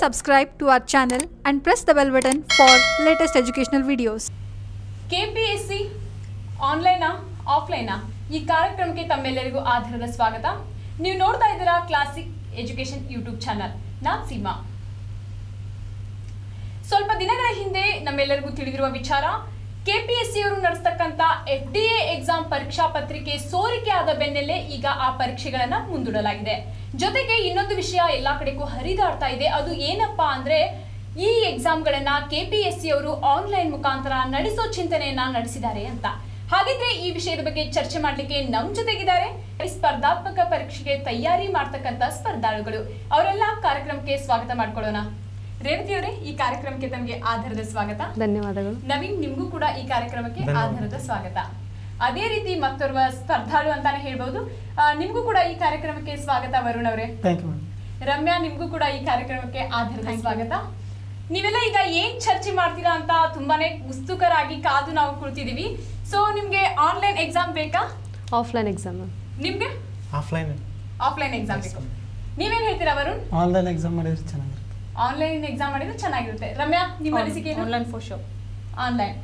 subscribe to our channel and press the bell button for latest educational videos. KPSC ಆನ್ಲೈನಾ ಆಫ್ಲೈನಾ ಈ ಕಾರ್ಯಕ್ರಮಕ್ಕೆ ತಮ್ಮೆಲ್ಲರಿಗೂ ಆಧಾರದ ಸ್ವಾಗತ. ನೀವು ನೋಡ್ತಾ ಇದ್ದೀರಾ ಕ್ಲಾಸಿಕ್ ಎಜುಕೇಶನ್ ಯೂಟ್ಯೂಬ್ ಚಾನಲ್. ನಾನು ಸೀಮಾ. ಸ್ವಲ್ಪ ದಿನಗಳ ಹಿಂದೆ ನಮ್ಮೆಲ್ಲರಿಗೂ ತಿಳಿದಿರುವ ವಿಚಾರ, ಕೆಪಿಎಸ್ಸಿ ಅವರು ನಡೆಸತಕ್ಕಂತ FDA ಎಕ್ಸಾಮ್ ಪರೀಕ್ಷಾ ಪತ್ರಿಕೆ ಸೋರಿಕೆ ಆದ ಬೆನ್ನಲ್ಲೇ ಈಗ ಆ ಪರೀಕ್ಷೆಗಳನ್ನ ಮುಂದೂಡಲಾಗಿದೆ. ಜೊತೆಗೆ ಇನ್ನೊಂದು ವಿಷಯ ಎಲ್ಲಾ ಕಡೆಗೂ ಹರಿದಾಡ್ತಾ ಇದೆ. ಅದು ಏನಪ್ಪಾ ಅಂದ್ರೆ, ಈ ಎಕ್ಸಾಮ್ಗಳನ್ನ ಕೆಪಿಎಸ್ಸಿ ಅವರು ಆನ್ಲೈನ್ ಮುಖಾಂತರ ನಡೆಸೋ ಚಿಂತನೆಯನ್ನ ನಡೆಸಿದ್ದಾರೆ ಅಂತ. ಹಾಗಿದ್ರೆ ಈ ವಿಷಯದ ಬಗ್ಗೆ ಚರ್ಚೆ ಮಾಡ್ಲಿಕ್ಕೆ ನಮ್ ಜೊತೆಗಿದ್ದಾರೆ ಸ್ಪರ್ಧಾತ್ಮಕ ಪರೀಕ್ಷೆಗೆ ತಯಾರಿ ಮಾಡ್ತಕ್ಕಂತ ಸ್ಪರ್ಧಾಳುಗಳು. ಅವರೆಲ್ಲ ಕಾರ್ಯಕ್ರಮಕ್ಕೆ ಸ್ವಾಗತ ಮಾಡ್ಕೊಳ್ಳೋಣ. ರೇವತಿ ಅವರೇ, ಈ ಕಾರ್ಯಕ್ರಮಕ್ಕೆ ತಮಗೆ ಆಧಾರದ ಸ್ವಾಗತ. ಧನ್ಯವಾದಗಳು. ನವೀನ್, ನಿಮ್ಗೂ ಕೂಡ ಈ ಕಾರ್ಯಕ್ರಮಕ್ಕೆ ಆಧಾರದ ಸ್ವಾಗತ. ಅದೇ ರೀತಿ ಮತ್ತೋರ್ವ ಸ್ಪರ್ಧಾಳು ಅಂತಾನೆ ಹೇಳ್ಬಹುದು, ನಿಮ್ಗೂ ಕೂಡ ಈ ಕಾರ್ಯಕ್ರಮಕ್ಕೆ ಸ್ವಾಗತ. ವರುಣ್ ಅವರೇ, ರಮ್ಯಾ, ನಿಮ್ಗೂ ಕೂಡ ಈ ಕಾರ್ಯಕ್ರಮಕ್ಕೆ ಆಧಾರದ ಸ್ವಾಗತ. ನೀವೆಲ್ಲ ಈಗ ಏನ್ ಚರ್ಚೆ ಮಾಡ್ತೀರಾ ಅಂತ ತುಂಬಾನೇ ಉತ್ಸುಕರಾಗಿ ಕಾದು ನಾವು ಕುಳಿತಿದೀವಿ. ಸೊ ನಿಮ್ಗೆ ಆನ್ಲೈನ್ ಎಕ್ಸಾಮ್ ಬೇಕಾ, ಆಫ್ಲೈನ್ ಎಕ್ಸಾಮ್? ನಿಮ್ಗೆ ಆಫ್ಲೈನ್ ಎಕ್ಸಾಮ್ ಬೇಕು. ನೀವೇನ್ ಹೇಳ್ತೀರಾ ವರುಣ್? ಆನ್ಲೈನ್ ಎಕ್ಸಾಮ್ ಮಾಡಿದ್ರೆ ಚೆನ್ನಾಗಿರುತ್ತೆ. ಆನ್ಲೈನ್ ಎಕ್ಸಾಮ್ ಮಾಡಿದ್ರೆ ಚೆನ್ನಾಗಿರುತ್ತೆ. ರಮ್ಯಾ, ನಿಮ್ಮ ಅನಿಸಿಕೆ ಏನು? Online for sure. ಆನ್ಲೈನ್.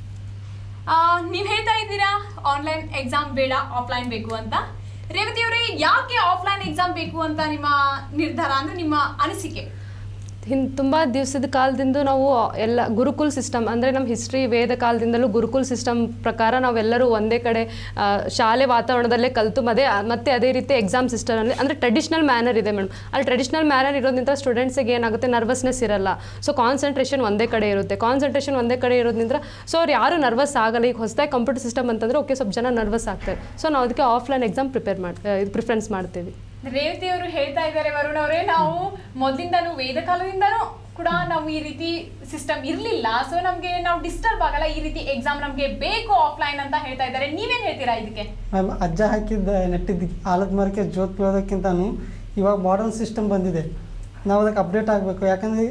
ನೀವ್ ಹೇಳ್ತಾ ಇದ್ದೀರಾ ಆನ್ಲೈನ್ ಎಕ್ಸಾಮ್ ಬೇಡ, ಆಫ್ಲೈನ್ ಬೇಕು ಅಂತ. ರೇವತಿ ಅವರೇ, ಯಾಕೆ ಆಫ್ಲೈನ್ ಎಕ್ಸಾಮ್ ಬೇಕು ಅಂತ ನಿಮ್ಮ ನಿರ್ಧಾರ, ಅಂದ್ರೆ ನಿಮ್ಮ ಅನಿಸಿಕೆ? ತುಂಬ ದಿವಸದ ಕಾಲದಿಂದ ನಾವು ಎಲ್ಲ ಗುರುಕುಲ್ ಸಿಸ್ಟಮ್, ಅಂದರೆ ನಮ್ಮ ಹಿಸ್ಟ್ರಿ ವೇದ ಕಾಲದಿಂದಲೂ ಗುರುಕುಲ್ ಸಿಸ್ಟಮ್ ಪ್ರಕಾರ ನಾವೆಲ್ಲರೂ ಒಂದೇ ಕಡೆ ಶಾಲೆ ವಾತಾವರಣದಲ್ಲೇ ಕಲಿತು ಮತ್ತೆ ಅದೇ ರೀತಿ ಎಕ್ಸಾಮ್ ಸಿಸ್ಟಮಲ್ಲಿ ಅಂದರೆ ಟ್ರೆಡಿಷ್ನಲ್ ಮ್ಯಾನರ್ ಇದೆ ಮೇಡಮ್. ಅಲ್ಲಿ ಟ್ರೆಡಿಷ್ನಲ್ ಮ್ಯಾನರ್ ಇರೋದ್ರಿಂದ ಸ್ಟೂಡೆಂಟ್ಸಿಗೆ ಏನಾಗುತ್ತೆ, ನರ್ವಸ್ನೆಸ್ ಇರಲ್ಲ. ಸೊ ಕಾನ್ಸಂಟ್ರೇಷನ್ ಒಂದೇ ಕಡೆ ಇರೋದ್ರಿಂದ ಸೊ ಅವ್ರು ಯಾರು ನರ್ವಸ್ ಆಗಲ್ಲ. ಈಗ ಹೊಸದಾಗಿ ಕಂಪ್ಯೂಟರ್ ಸಿಸ್ಟಮ್ ಅಂತಂದರೆ ಓಕೆ, ಸ್ವಲ್ಪ ಜನ ನರ್ವಸ್ ಆಗ್ತಾರೆ. ಸೊ ನಾವು ಅದಕ್ಕೆ ಆಫ್ಲೈನ್ ಎಕ್ಸಾಮ್ ಪ್ರಿಫರೆನ್ಸ್ ಮಾಡ್ತೀವಿ. ರೇವತಿ ಅವರು ಹೇಳ್ತಾ ಇದ್ದಾರೆ, ವರುಣ್ ಅವರೇ, ನಾವು ಮೊದಲಿಂದನೂ ವೇದ ಕಾಲದಿಂದನೂ ಕೂಡ ನಾವು ಈ ರೀತಿ ಸಿಸ್ಟಮ್ ಇರ್ಲಿಲ್ಲ. ಸೊ ನಾವು ಡಿಸ್ಟರ್ಬ್ ಆಗಲ್ಲ, ಈ ರೀತಿ ಎಕ್ಸಾಮ್ ನಮ್ಗೆ ಬೇಕು ಆಫ್ಲೈನ್ ಅಂತ ಹೇಳ್ತಾ ಇದ್ದಾರೆ. ನೀವೇನ್ ಹೇಳ್ತೀರಾ ಇದಕ್ಕೆ? ಅಜ್ಜ ಹಾಕಿದ್ದ ನೆಟ್ಟಿದ್ದ ಆಲದ ಮರಕ್ಕೆ ಜೋತ್ ಬೀಳೋದಕ್ಕಿಂತನೂ ಇವಾಗ ಮಾಡರ್ನ್ ಸಿಸ್ಟಮ್ ಬಂದಿದೆ, ನಾವು ಅದಕ್ಕೆ ಅಪ್ಡೇಟ್ ಆಗಬೇಕು. ಯಾಕಂದರೆ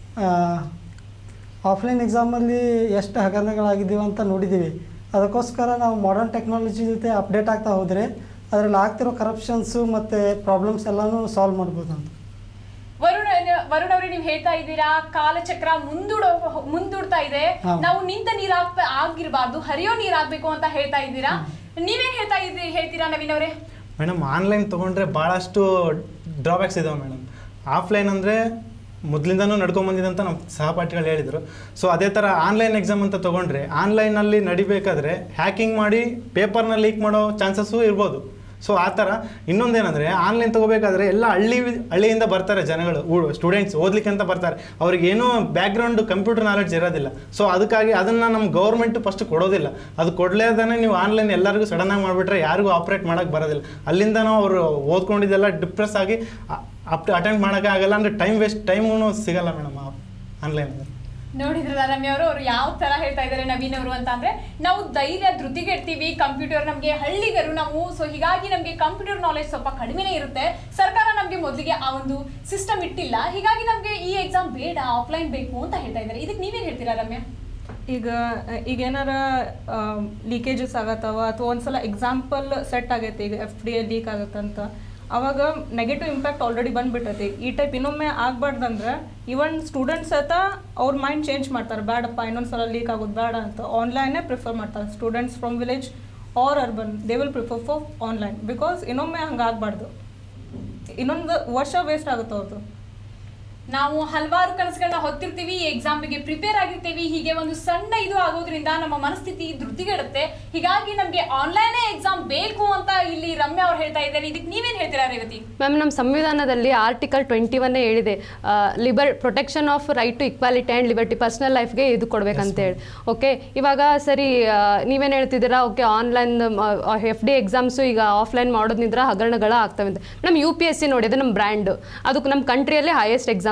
ಆಫ್ಲೈನ್ ಎಕ್ಸಾಮಲ್ಲಿ ಎಷ್ಟು ಹಗರಣಗಳಾಗಿದ್ದೀವಿ ಅಂತ ನೋಡಿದ್ದೀವಿ. ಅದಕ್ಕೋಸ್ಕರ ನಾವು ಮಾಡರ್ನ್ ಟೆಕ್ನಾಲಜಿ ಜೊತೆ ಅಪ್ಡೇಟ್ ಆಗ್ತಾ ಹೋದರೆ ಅದರಲ್ಲಿ ಆಗ್ತಿರೋ ಕರಪ್ಷನ್ಸು ಮತ್ತು ಪ್ರಾಬ್ಲಮ್ಸ್ ಎಲ್ಲನೂ ಸಾಲ್ವ್ ಮಾಡ್ಬೋದು ಅಂತ. ವರುಣ್ ಅವ್ರೆ, ನೀವು ಹೇಳ್ತಾ ಇದ್ದೀರಾ ಕಾಲಚಕ್ರ ಮುಂದೂಡ್ತಾ ಇದೆ, ನಾವು ನಿಂತ ಆಗಿರಬಾರ್ದು, ಹರಿಯೋ ನೀರಾಗಬೇಕು ಅಂತ ಹೇಳ್ತಾ ಇದ್ದೀರಾ. ನೀವೇನ್ ಹೇಳ್ತೀರಾ ನವೀನ್ ಅವರೇ? ಮೇಡಮ್, ಆನ್ಲೈನ್ ತೊಗೊಂಡ್ರೆ ಭಾಳಷ್ಟು ಡ್ರಾಬ್ಯಾಕ್ಸ್ ಇದಾವೆ ಮೇಡಮ್. ಆಫ್ಲೈನ್ ಅಂದರೆ ಮೊದಲಿಂದನೂ ನಡ್ಕೊಂಬಂದಿದಂತ ನಮ್ಮ ಸಹಪಾಠಿಗಳು ಹೇಳಿದರು. ಸೊ ಅದೇ ಥರ ಆನ್ಲೈನ್ ಎಕ್ಸಾಮ್ ಅಂತ ತೊಗೊಂಡ್ರೆ ಆನ್ಲೈನಲ್ಲಿ ನಡಿಬೇಕಾದ್ರೆ ಹ್ಯಾಕಿಂಗ್ ಮಾಡಿ ಪೇಪರ್ನ ಲೀಕ್ ಮಾಡೋ ಚಾನ್ಸಸ್ಸು ಇರ್ಬೋದು. ಸೊ ಆ ಥರ ಇನ್ನೊಂದೇನೆಂದರೆ, ಆನ್ಲೈನ್ ತೊಗೋಬೇಕಾದ್ರೆ ಎಲ್ಲ ಹಳ್ಳಿಯಿಂದ ಬರ್ತಾರೆ ಜನಗಳು, ಸ್ಟೂಡೆಂಟ್ಸ್ ಓದಲಿಕ್ಕೆ ಅಂತ ಬರ್ತಾರೆ. ಅವ್ರಿಗೇನೂ ಬ್ಯಾಕ್ಗ್ರೌಂಡು ಕಂಪ್ಯೂಟರ್ ನಾಲೆಡ್ಜ್ ಇರೋದಿಲ್ಲ. ಸೊ ಅದಕ್ಕಾಗಿ ಅದನ್ನು ನಮ್ಮ ಗೌರ್ಮೆಂಟು ಫಸ್ಟ್ ಕೊಡೋದಿಲ್ಲ. ಅದು ಕೊಡಲೇದಾನೆ ನೀವು ಆನ್ಲೈನ್ ಎಲ್ಲರಿಗೂ ಸಡನ್ನಾಗಿ ಮಾಡಿಬಿಟ್ರೆ ಯಾರಿಗೂ ಆಪ್ರೇಟ್ ಮಾಡೋಕ್ಕೆ ಬರೋದಿಲ್ಲ. ಅಲ್ಲಿಂದ ಅವರು ಓದ್ಕೊಂಡಿದ್ದೆಲ್ಲ ಡಿಪ್ರೆಸ್ ಆಗಿ ಅಟೆಂಡ್ ಮಾಡೋಕ್ಕಾಗಲ್ಲ. ಅಂದರೆ ಟೈಮೂ ಸಿಗಲ್ಲ ಮೇಡಮ್ ಆನ್ಲೈನಲ್ಲಿ. ನೋಡಿದ್ರಲ್ಲ ರಮ್ಯ ಅವರು ಯಾವ ತರ ಹೇಳ್ತಾ ಇದ್ದಾರೆ ನವೀನ್ ಅವರು ಅಂತ ಅಂದ್ರೆ, ನಾವು ಧೈರ್ಯ ಧೃತಿಗೆಡ್ತೀವಿ, ಕಂಪ್ಯೂಟರ್ ನಮ್ಗೆ ಹಳ್ಳಿಗರು ನಾವು, ಸೊ ಹೀಗಾಗಿ ನಮ್ಗೆ ಕಂಪ್ಯೂಟರ್ ನಾಲೆಜ್ ಸ್ವಲ್ಪ ಕಡಿಮೆನೇ ಇರುತ್ತೆ. ಸರ್ಕಾರ ನಮ್ಗೆ ಮೊದಲಿಗೆ ಆ ಒಂದು ಸಿಸ್ಟಮ್ ಇಟ್ಟಿಲ್ಲ, ಹೀಗಾಗಿ ನಮ್ಗೆ ಈ ಎಕ್ಸಾಮ್ ಬೇಡ, ಆಫ್ಲೈನ್ ಬೇಕು ಅಂತ ಹೇಳ್ತಾ ಇದ್ದಾರೆ. ಇದಕ್ಕೆ ನೀವೇನ್ ಹೇಳ್ತೀರಾ ರಮ್ಯಾ? ಈಗ ಏನಾರ ಲೀಕೇಜಸ್ ಆಗತ್ತವ ಅಥವಾ ಒಂದ್ಸಲ ಎಕ್ಸಾಂಪಲ್ ಸೆಟ್ ಆಗೈತೆ, ಈಗ FDA ಲೀಕ್ ಆಗತ್ತಂತ, ಅವಾಗ ನೆಗೆಟಿವ್ ಇಂಪ್ಯಾಕ್ಟ್ ಆಲ್ರೆಡಿ ಬಂದ್ಬಿಟ್ಟೈತಿ. ಈ ಟೈಪ್ ಇನ್ನೊಮ್ಮೆ ಆಗ್ಬಾರ್ದಂದ್ರೆ ಇವನ್ ಸ್ಟೂಡೆಂಟ್ಸ್ ಸಹಿತ ಅವ್ರ ಮೈಂಡ್ ಚೇಂಜ್ ಮಾಡ್ತಾರೆ, ಬೇಡಪ್ಪ ಇನ್ನೊಂದ್ಸಲ ಲೀಕ್ ಆಗೋದು ಬೇಡ ಅಂತ ಆನ್ಲೈನೇ ಪ್ರಿಫರ್ ಮಾಡ್ತಾರೆ. Students from village or urban they will prefer for online, because ಇನ್ನೊಮ್ಮೆ ಹಂಗೆ ಆಗಬಾರ್ದು, ಇನ್ನೊಂದು ವರ್ಷ ವೇಸ್ಟ್ ಆಗುತ್ತೆ ಅವ್ರದ್ದು. ನಾವು ಹಲವಾರು ಕನಸುಗಳನ್ನ ಹೊತ್ತಿರ್ತೀವಿ, ಎಕ್ಸಾಮ್ಗೆ ಪ್ರಿಪೇರ್ ಆಗಿರ್ತೀವಿ, ಹೀಗೆ ಒಂದು ಸಣ್ಣ ಇದು ಆಗೋದ್ರಿಂದ ನಮ್ಮ ಮನಸ್ಥಿತಿ ಧೃತಿಗೆಡುತ್ತೆ. ಹೀಗಾಗಿ ನಮ್ಗೆ ಆನ್ಲೈನ್ ಎಕ್ಸಾಮ್ ಬೇಕು ಅಂತ ಇಲ್ಲಿ ರಮ್ಯಾ ಅವ್ರು ಹೇಳ್ತಾ ಇದ್ದಾರೆ. ಇದಕ್ಕೆ ನೀವೇನ್ ಹೇಳ್ತೀರಾ ರೇವತಿ? ಮ್ಯಾಮ್, ನಮ್ಮ ಸಂವಿಧಾನದಲ್ಲಿ ಆರ್ಟಿಕಲ್ 21 ಹೇಳಿದೆ, protection of right to equality and liberty, personal ಲೈಫ್ಗೆ ಇದು ಕೊಡ್ಬೇಕಂತೇಳಿ. ಓಕೆ, ಇವಾಗ ಸರಿ ನೀವೇನು ಹೇಳ್ತಿದ್ದೀರಾ, ಓಕೆ ಆನ್ಲೈನ್ FDA ಎಕ್ಸಾಮ್ಸು ಈಗ ಆಫ್ಲೈನ್ ಮಾಡೋದ್ರಿಂದ ಹಗರಣಗಳ ಆಗ್ತವೆ ಅಂತ. ನಮ್ಮ UPSC ನೋಡಿ, ಅದು ನಮ್ಮ ಬ್ರ್ಯಾಂಡ್, ಅದಕ್ಕೆ ನಮ್ಮ ಕಂಟ್ರಿಯಲ್ಲೇ ಹೈಯೆಸ್ಟ್ ಎಕ್ಸಾಮ್.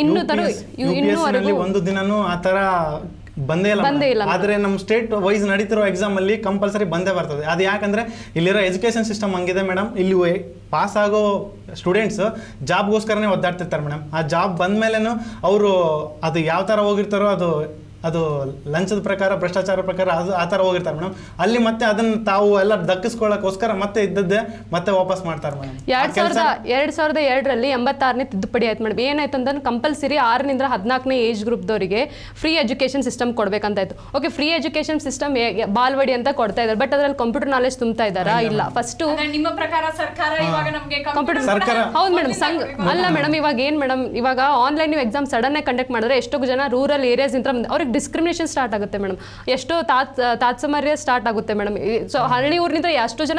ಒಂದು ದಿನನೂ ಆ ತರ ಬಂದೇ ಇಲ್ಲ. ಆದ್ರೆ ನಮ್ಮ ಸ್ಟೇಟ್ ವೈಸ್ ನಡೀತಿರೋ ಎಕ್ಸಾಮ್ ಅಲ್ಲಿ ಕಂಪಲ್ಸರಿ ಬಂದೇ ಬರ್ತದೆ. ಅದು ಯಾಕಂದ್ರೆ ಇಲ್ಲಿರೋ ಎಜುಕೇಶನ್ ಸಿಸ್ಟಮ್ ಹಂಗಿದೆ ಮೇಡಮ್. ಇಲ್ಲಿ ಪಾಸ್ ಆಗೋ ಸ್ಟೂಡೆಂಟ್ಸ್ ಜಾಬ್ಗೋಸ್ಕರನೇ ಒದ್ದಾಡ್ತಿರ್ತಾರೆ ಮೇಡಮ್. ಆ ಜಾಬ್ ಬಂದ್ಮೇಲೆನು ಅವರು ಅದು ಯಾವ ತರ ಹೋಗಿರ್ತಾರೋ ಅದು ಲಂಚದ ಪ್ರಕಾರ ಭ್ರಷ್ಟಾಚಾರ ಪ್ರಕಾರ ಅದು ಆ ಥರ ಹೋಗಿರ್ತಾರೆ ಮೇಡಮ್. ಅಲ್ಲಿ ಮತ್ತೆ ಅದನ್ನು ತಾವು ಎಲ್ಲ ದಕ್ಕಿಸ್ಕೊಳ್ಳೋಕ್ಕೋಸ್ಕರ ಮತ್ತೆ ಇದ್ದದ್ದೇ ಮತ್ತೆ ವಾಪಸ್ ಮಾಡ್ತಾರೆ ಮೇಡಮ್. 2002ರಲ್ಲಿ 86ನೇ ತಿದ್ದುಪಡಿ ಆಯ್ತು ಮೇಡಮ್. ಏನಾಯ್ತು ಅಂತಂದ್ರೆ ಕಂಪಲ್ಸರಿ 6ರಿಂದ 14ನೇ ಏಜ್ ಗ್ರೂಪ್ದವರಿಗೆ ಫ್ರೀ ಎಜುಕೇಷನ್ ಸಿಸ್ಟಮ್ ಕೊಡ್ಬೇಕಂತಾಯ್ತು. ಓಕೆ, ಫ್ರೀ ಎಜುಕೇಷನ್ ಸಿಸ್ಟಮ್ ಬಾಲ್ವಡಿ ಅಂತ ಕೊಡ್ತಾ ಇದ್ದಾರೆ, ಬಟ್ ಅದ್ರಲ್ಲಿ ಕಂಪ್ಯೂಟರ್ ನಾಲೆಜ್ ತುಂಬ್ತಾ ಇದ್ದಾರಾ? ಇಲ್ಲ. ಫಸ್ಟ್ ನಿಮ್ಮ ಪ್ರಕಾರ ಸರ್ಕಾರ ಇವಾಗ ನಮಗೆ ಕಂಪ್ಯೂಟರ್ ಹೌದು ಮೇಡಮ್. ಅಲ್ಲ ಮೇಡಮ್, ಇವಾಗ ಏನ್ ಮೇಡಮ್, ಇವಾಗ ಆನ್ಲೈನ್ ನೀವು ಎಕ್ಸಾಮ್ ಸಡನ್ ಆಗಿ ಕಂಡಕ್ಟ್ ಮಾಡಿದ್ರೆ ಎಷ್ಟೋ ಜನ ರೂರಲ್ ಏರಿಯಾಸ್ ಇಂದ ಅವ್ರಿಗೆ ಡಿಸ್ಕ್ರಿಮಿನೇಷನ್ ಸ್ಟಾರ್ಟ್ ಆಗುತ್ತೆ ಮೇಡಮ್. ಎಷ್ಟೋ ತಾತ್ಸಮರ್ಯ ಸ್ಟಾರ್ಟ್ ಆಗುತ್ತೆ ಮೇಡಮ್. ಸೊ ಹಳ್ಳಿ ಊರಿನಿಂದ ಎಷ್ಟೋ ಜನ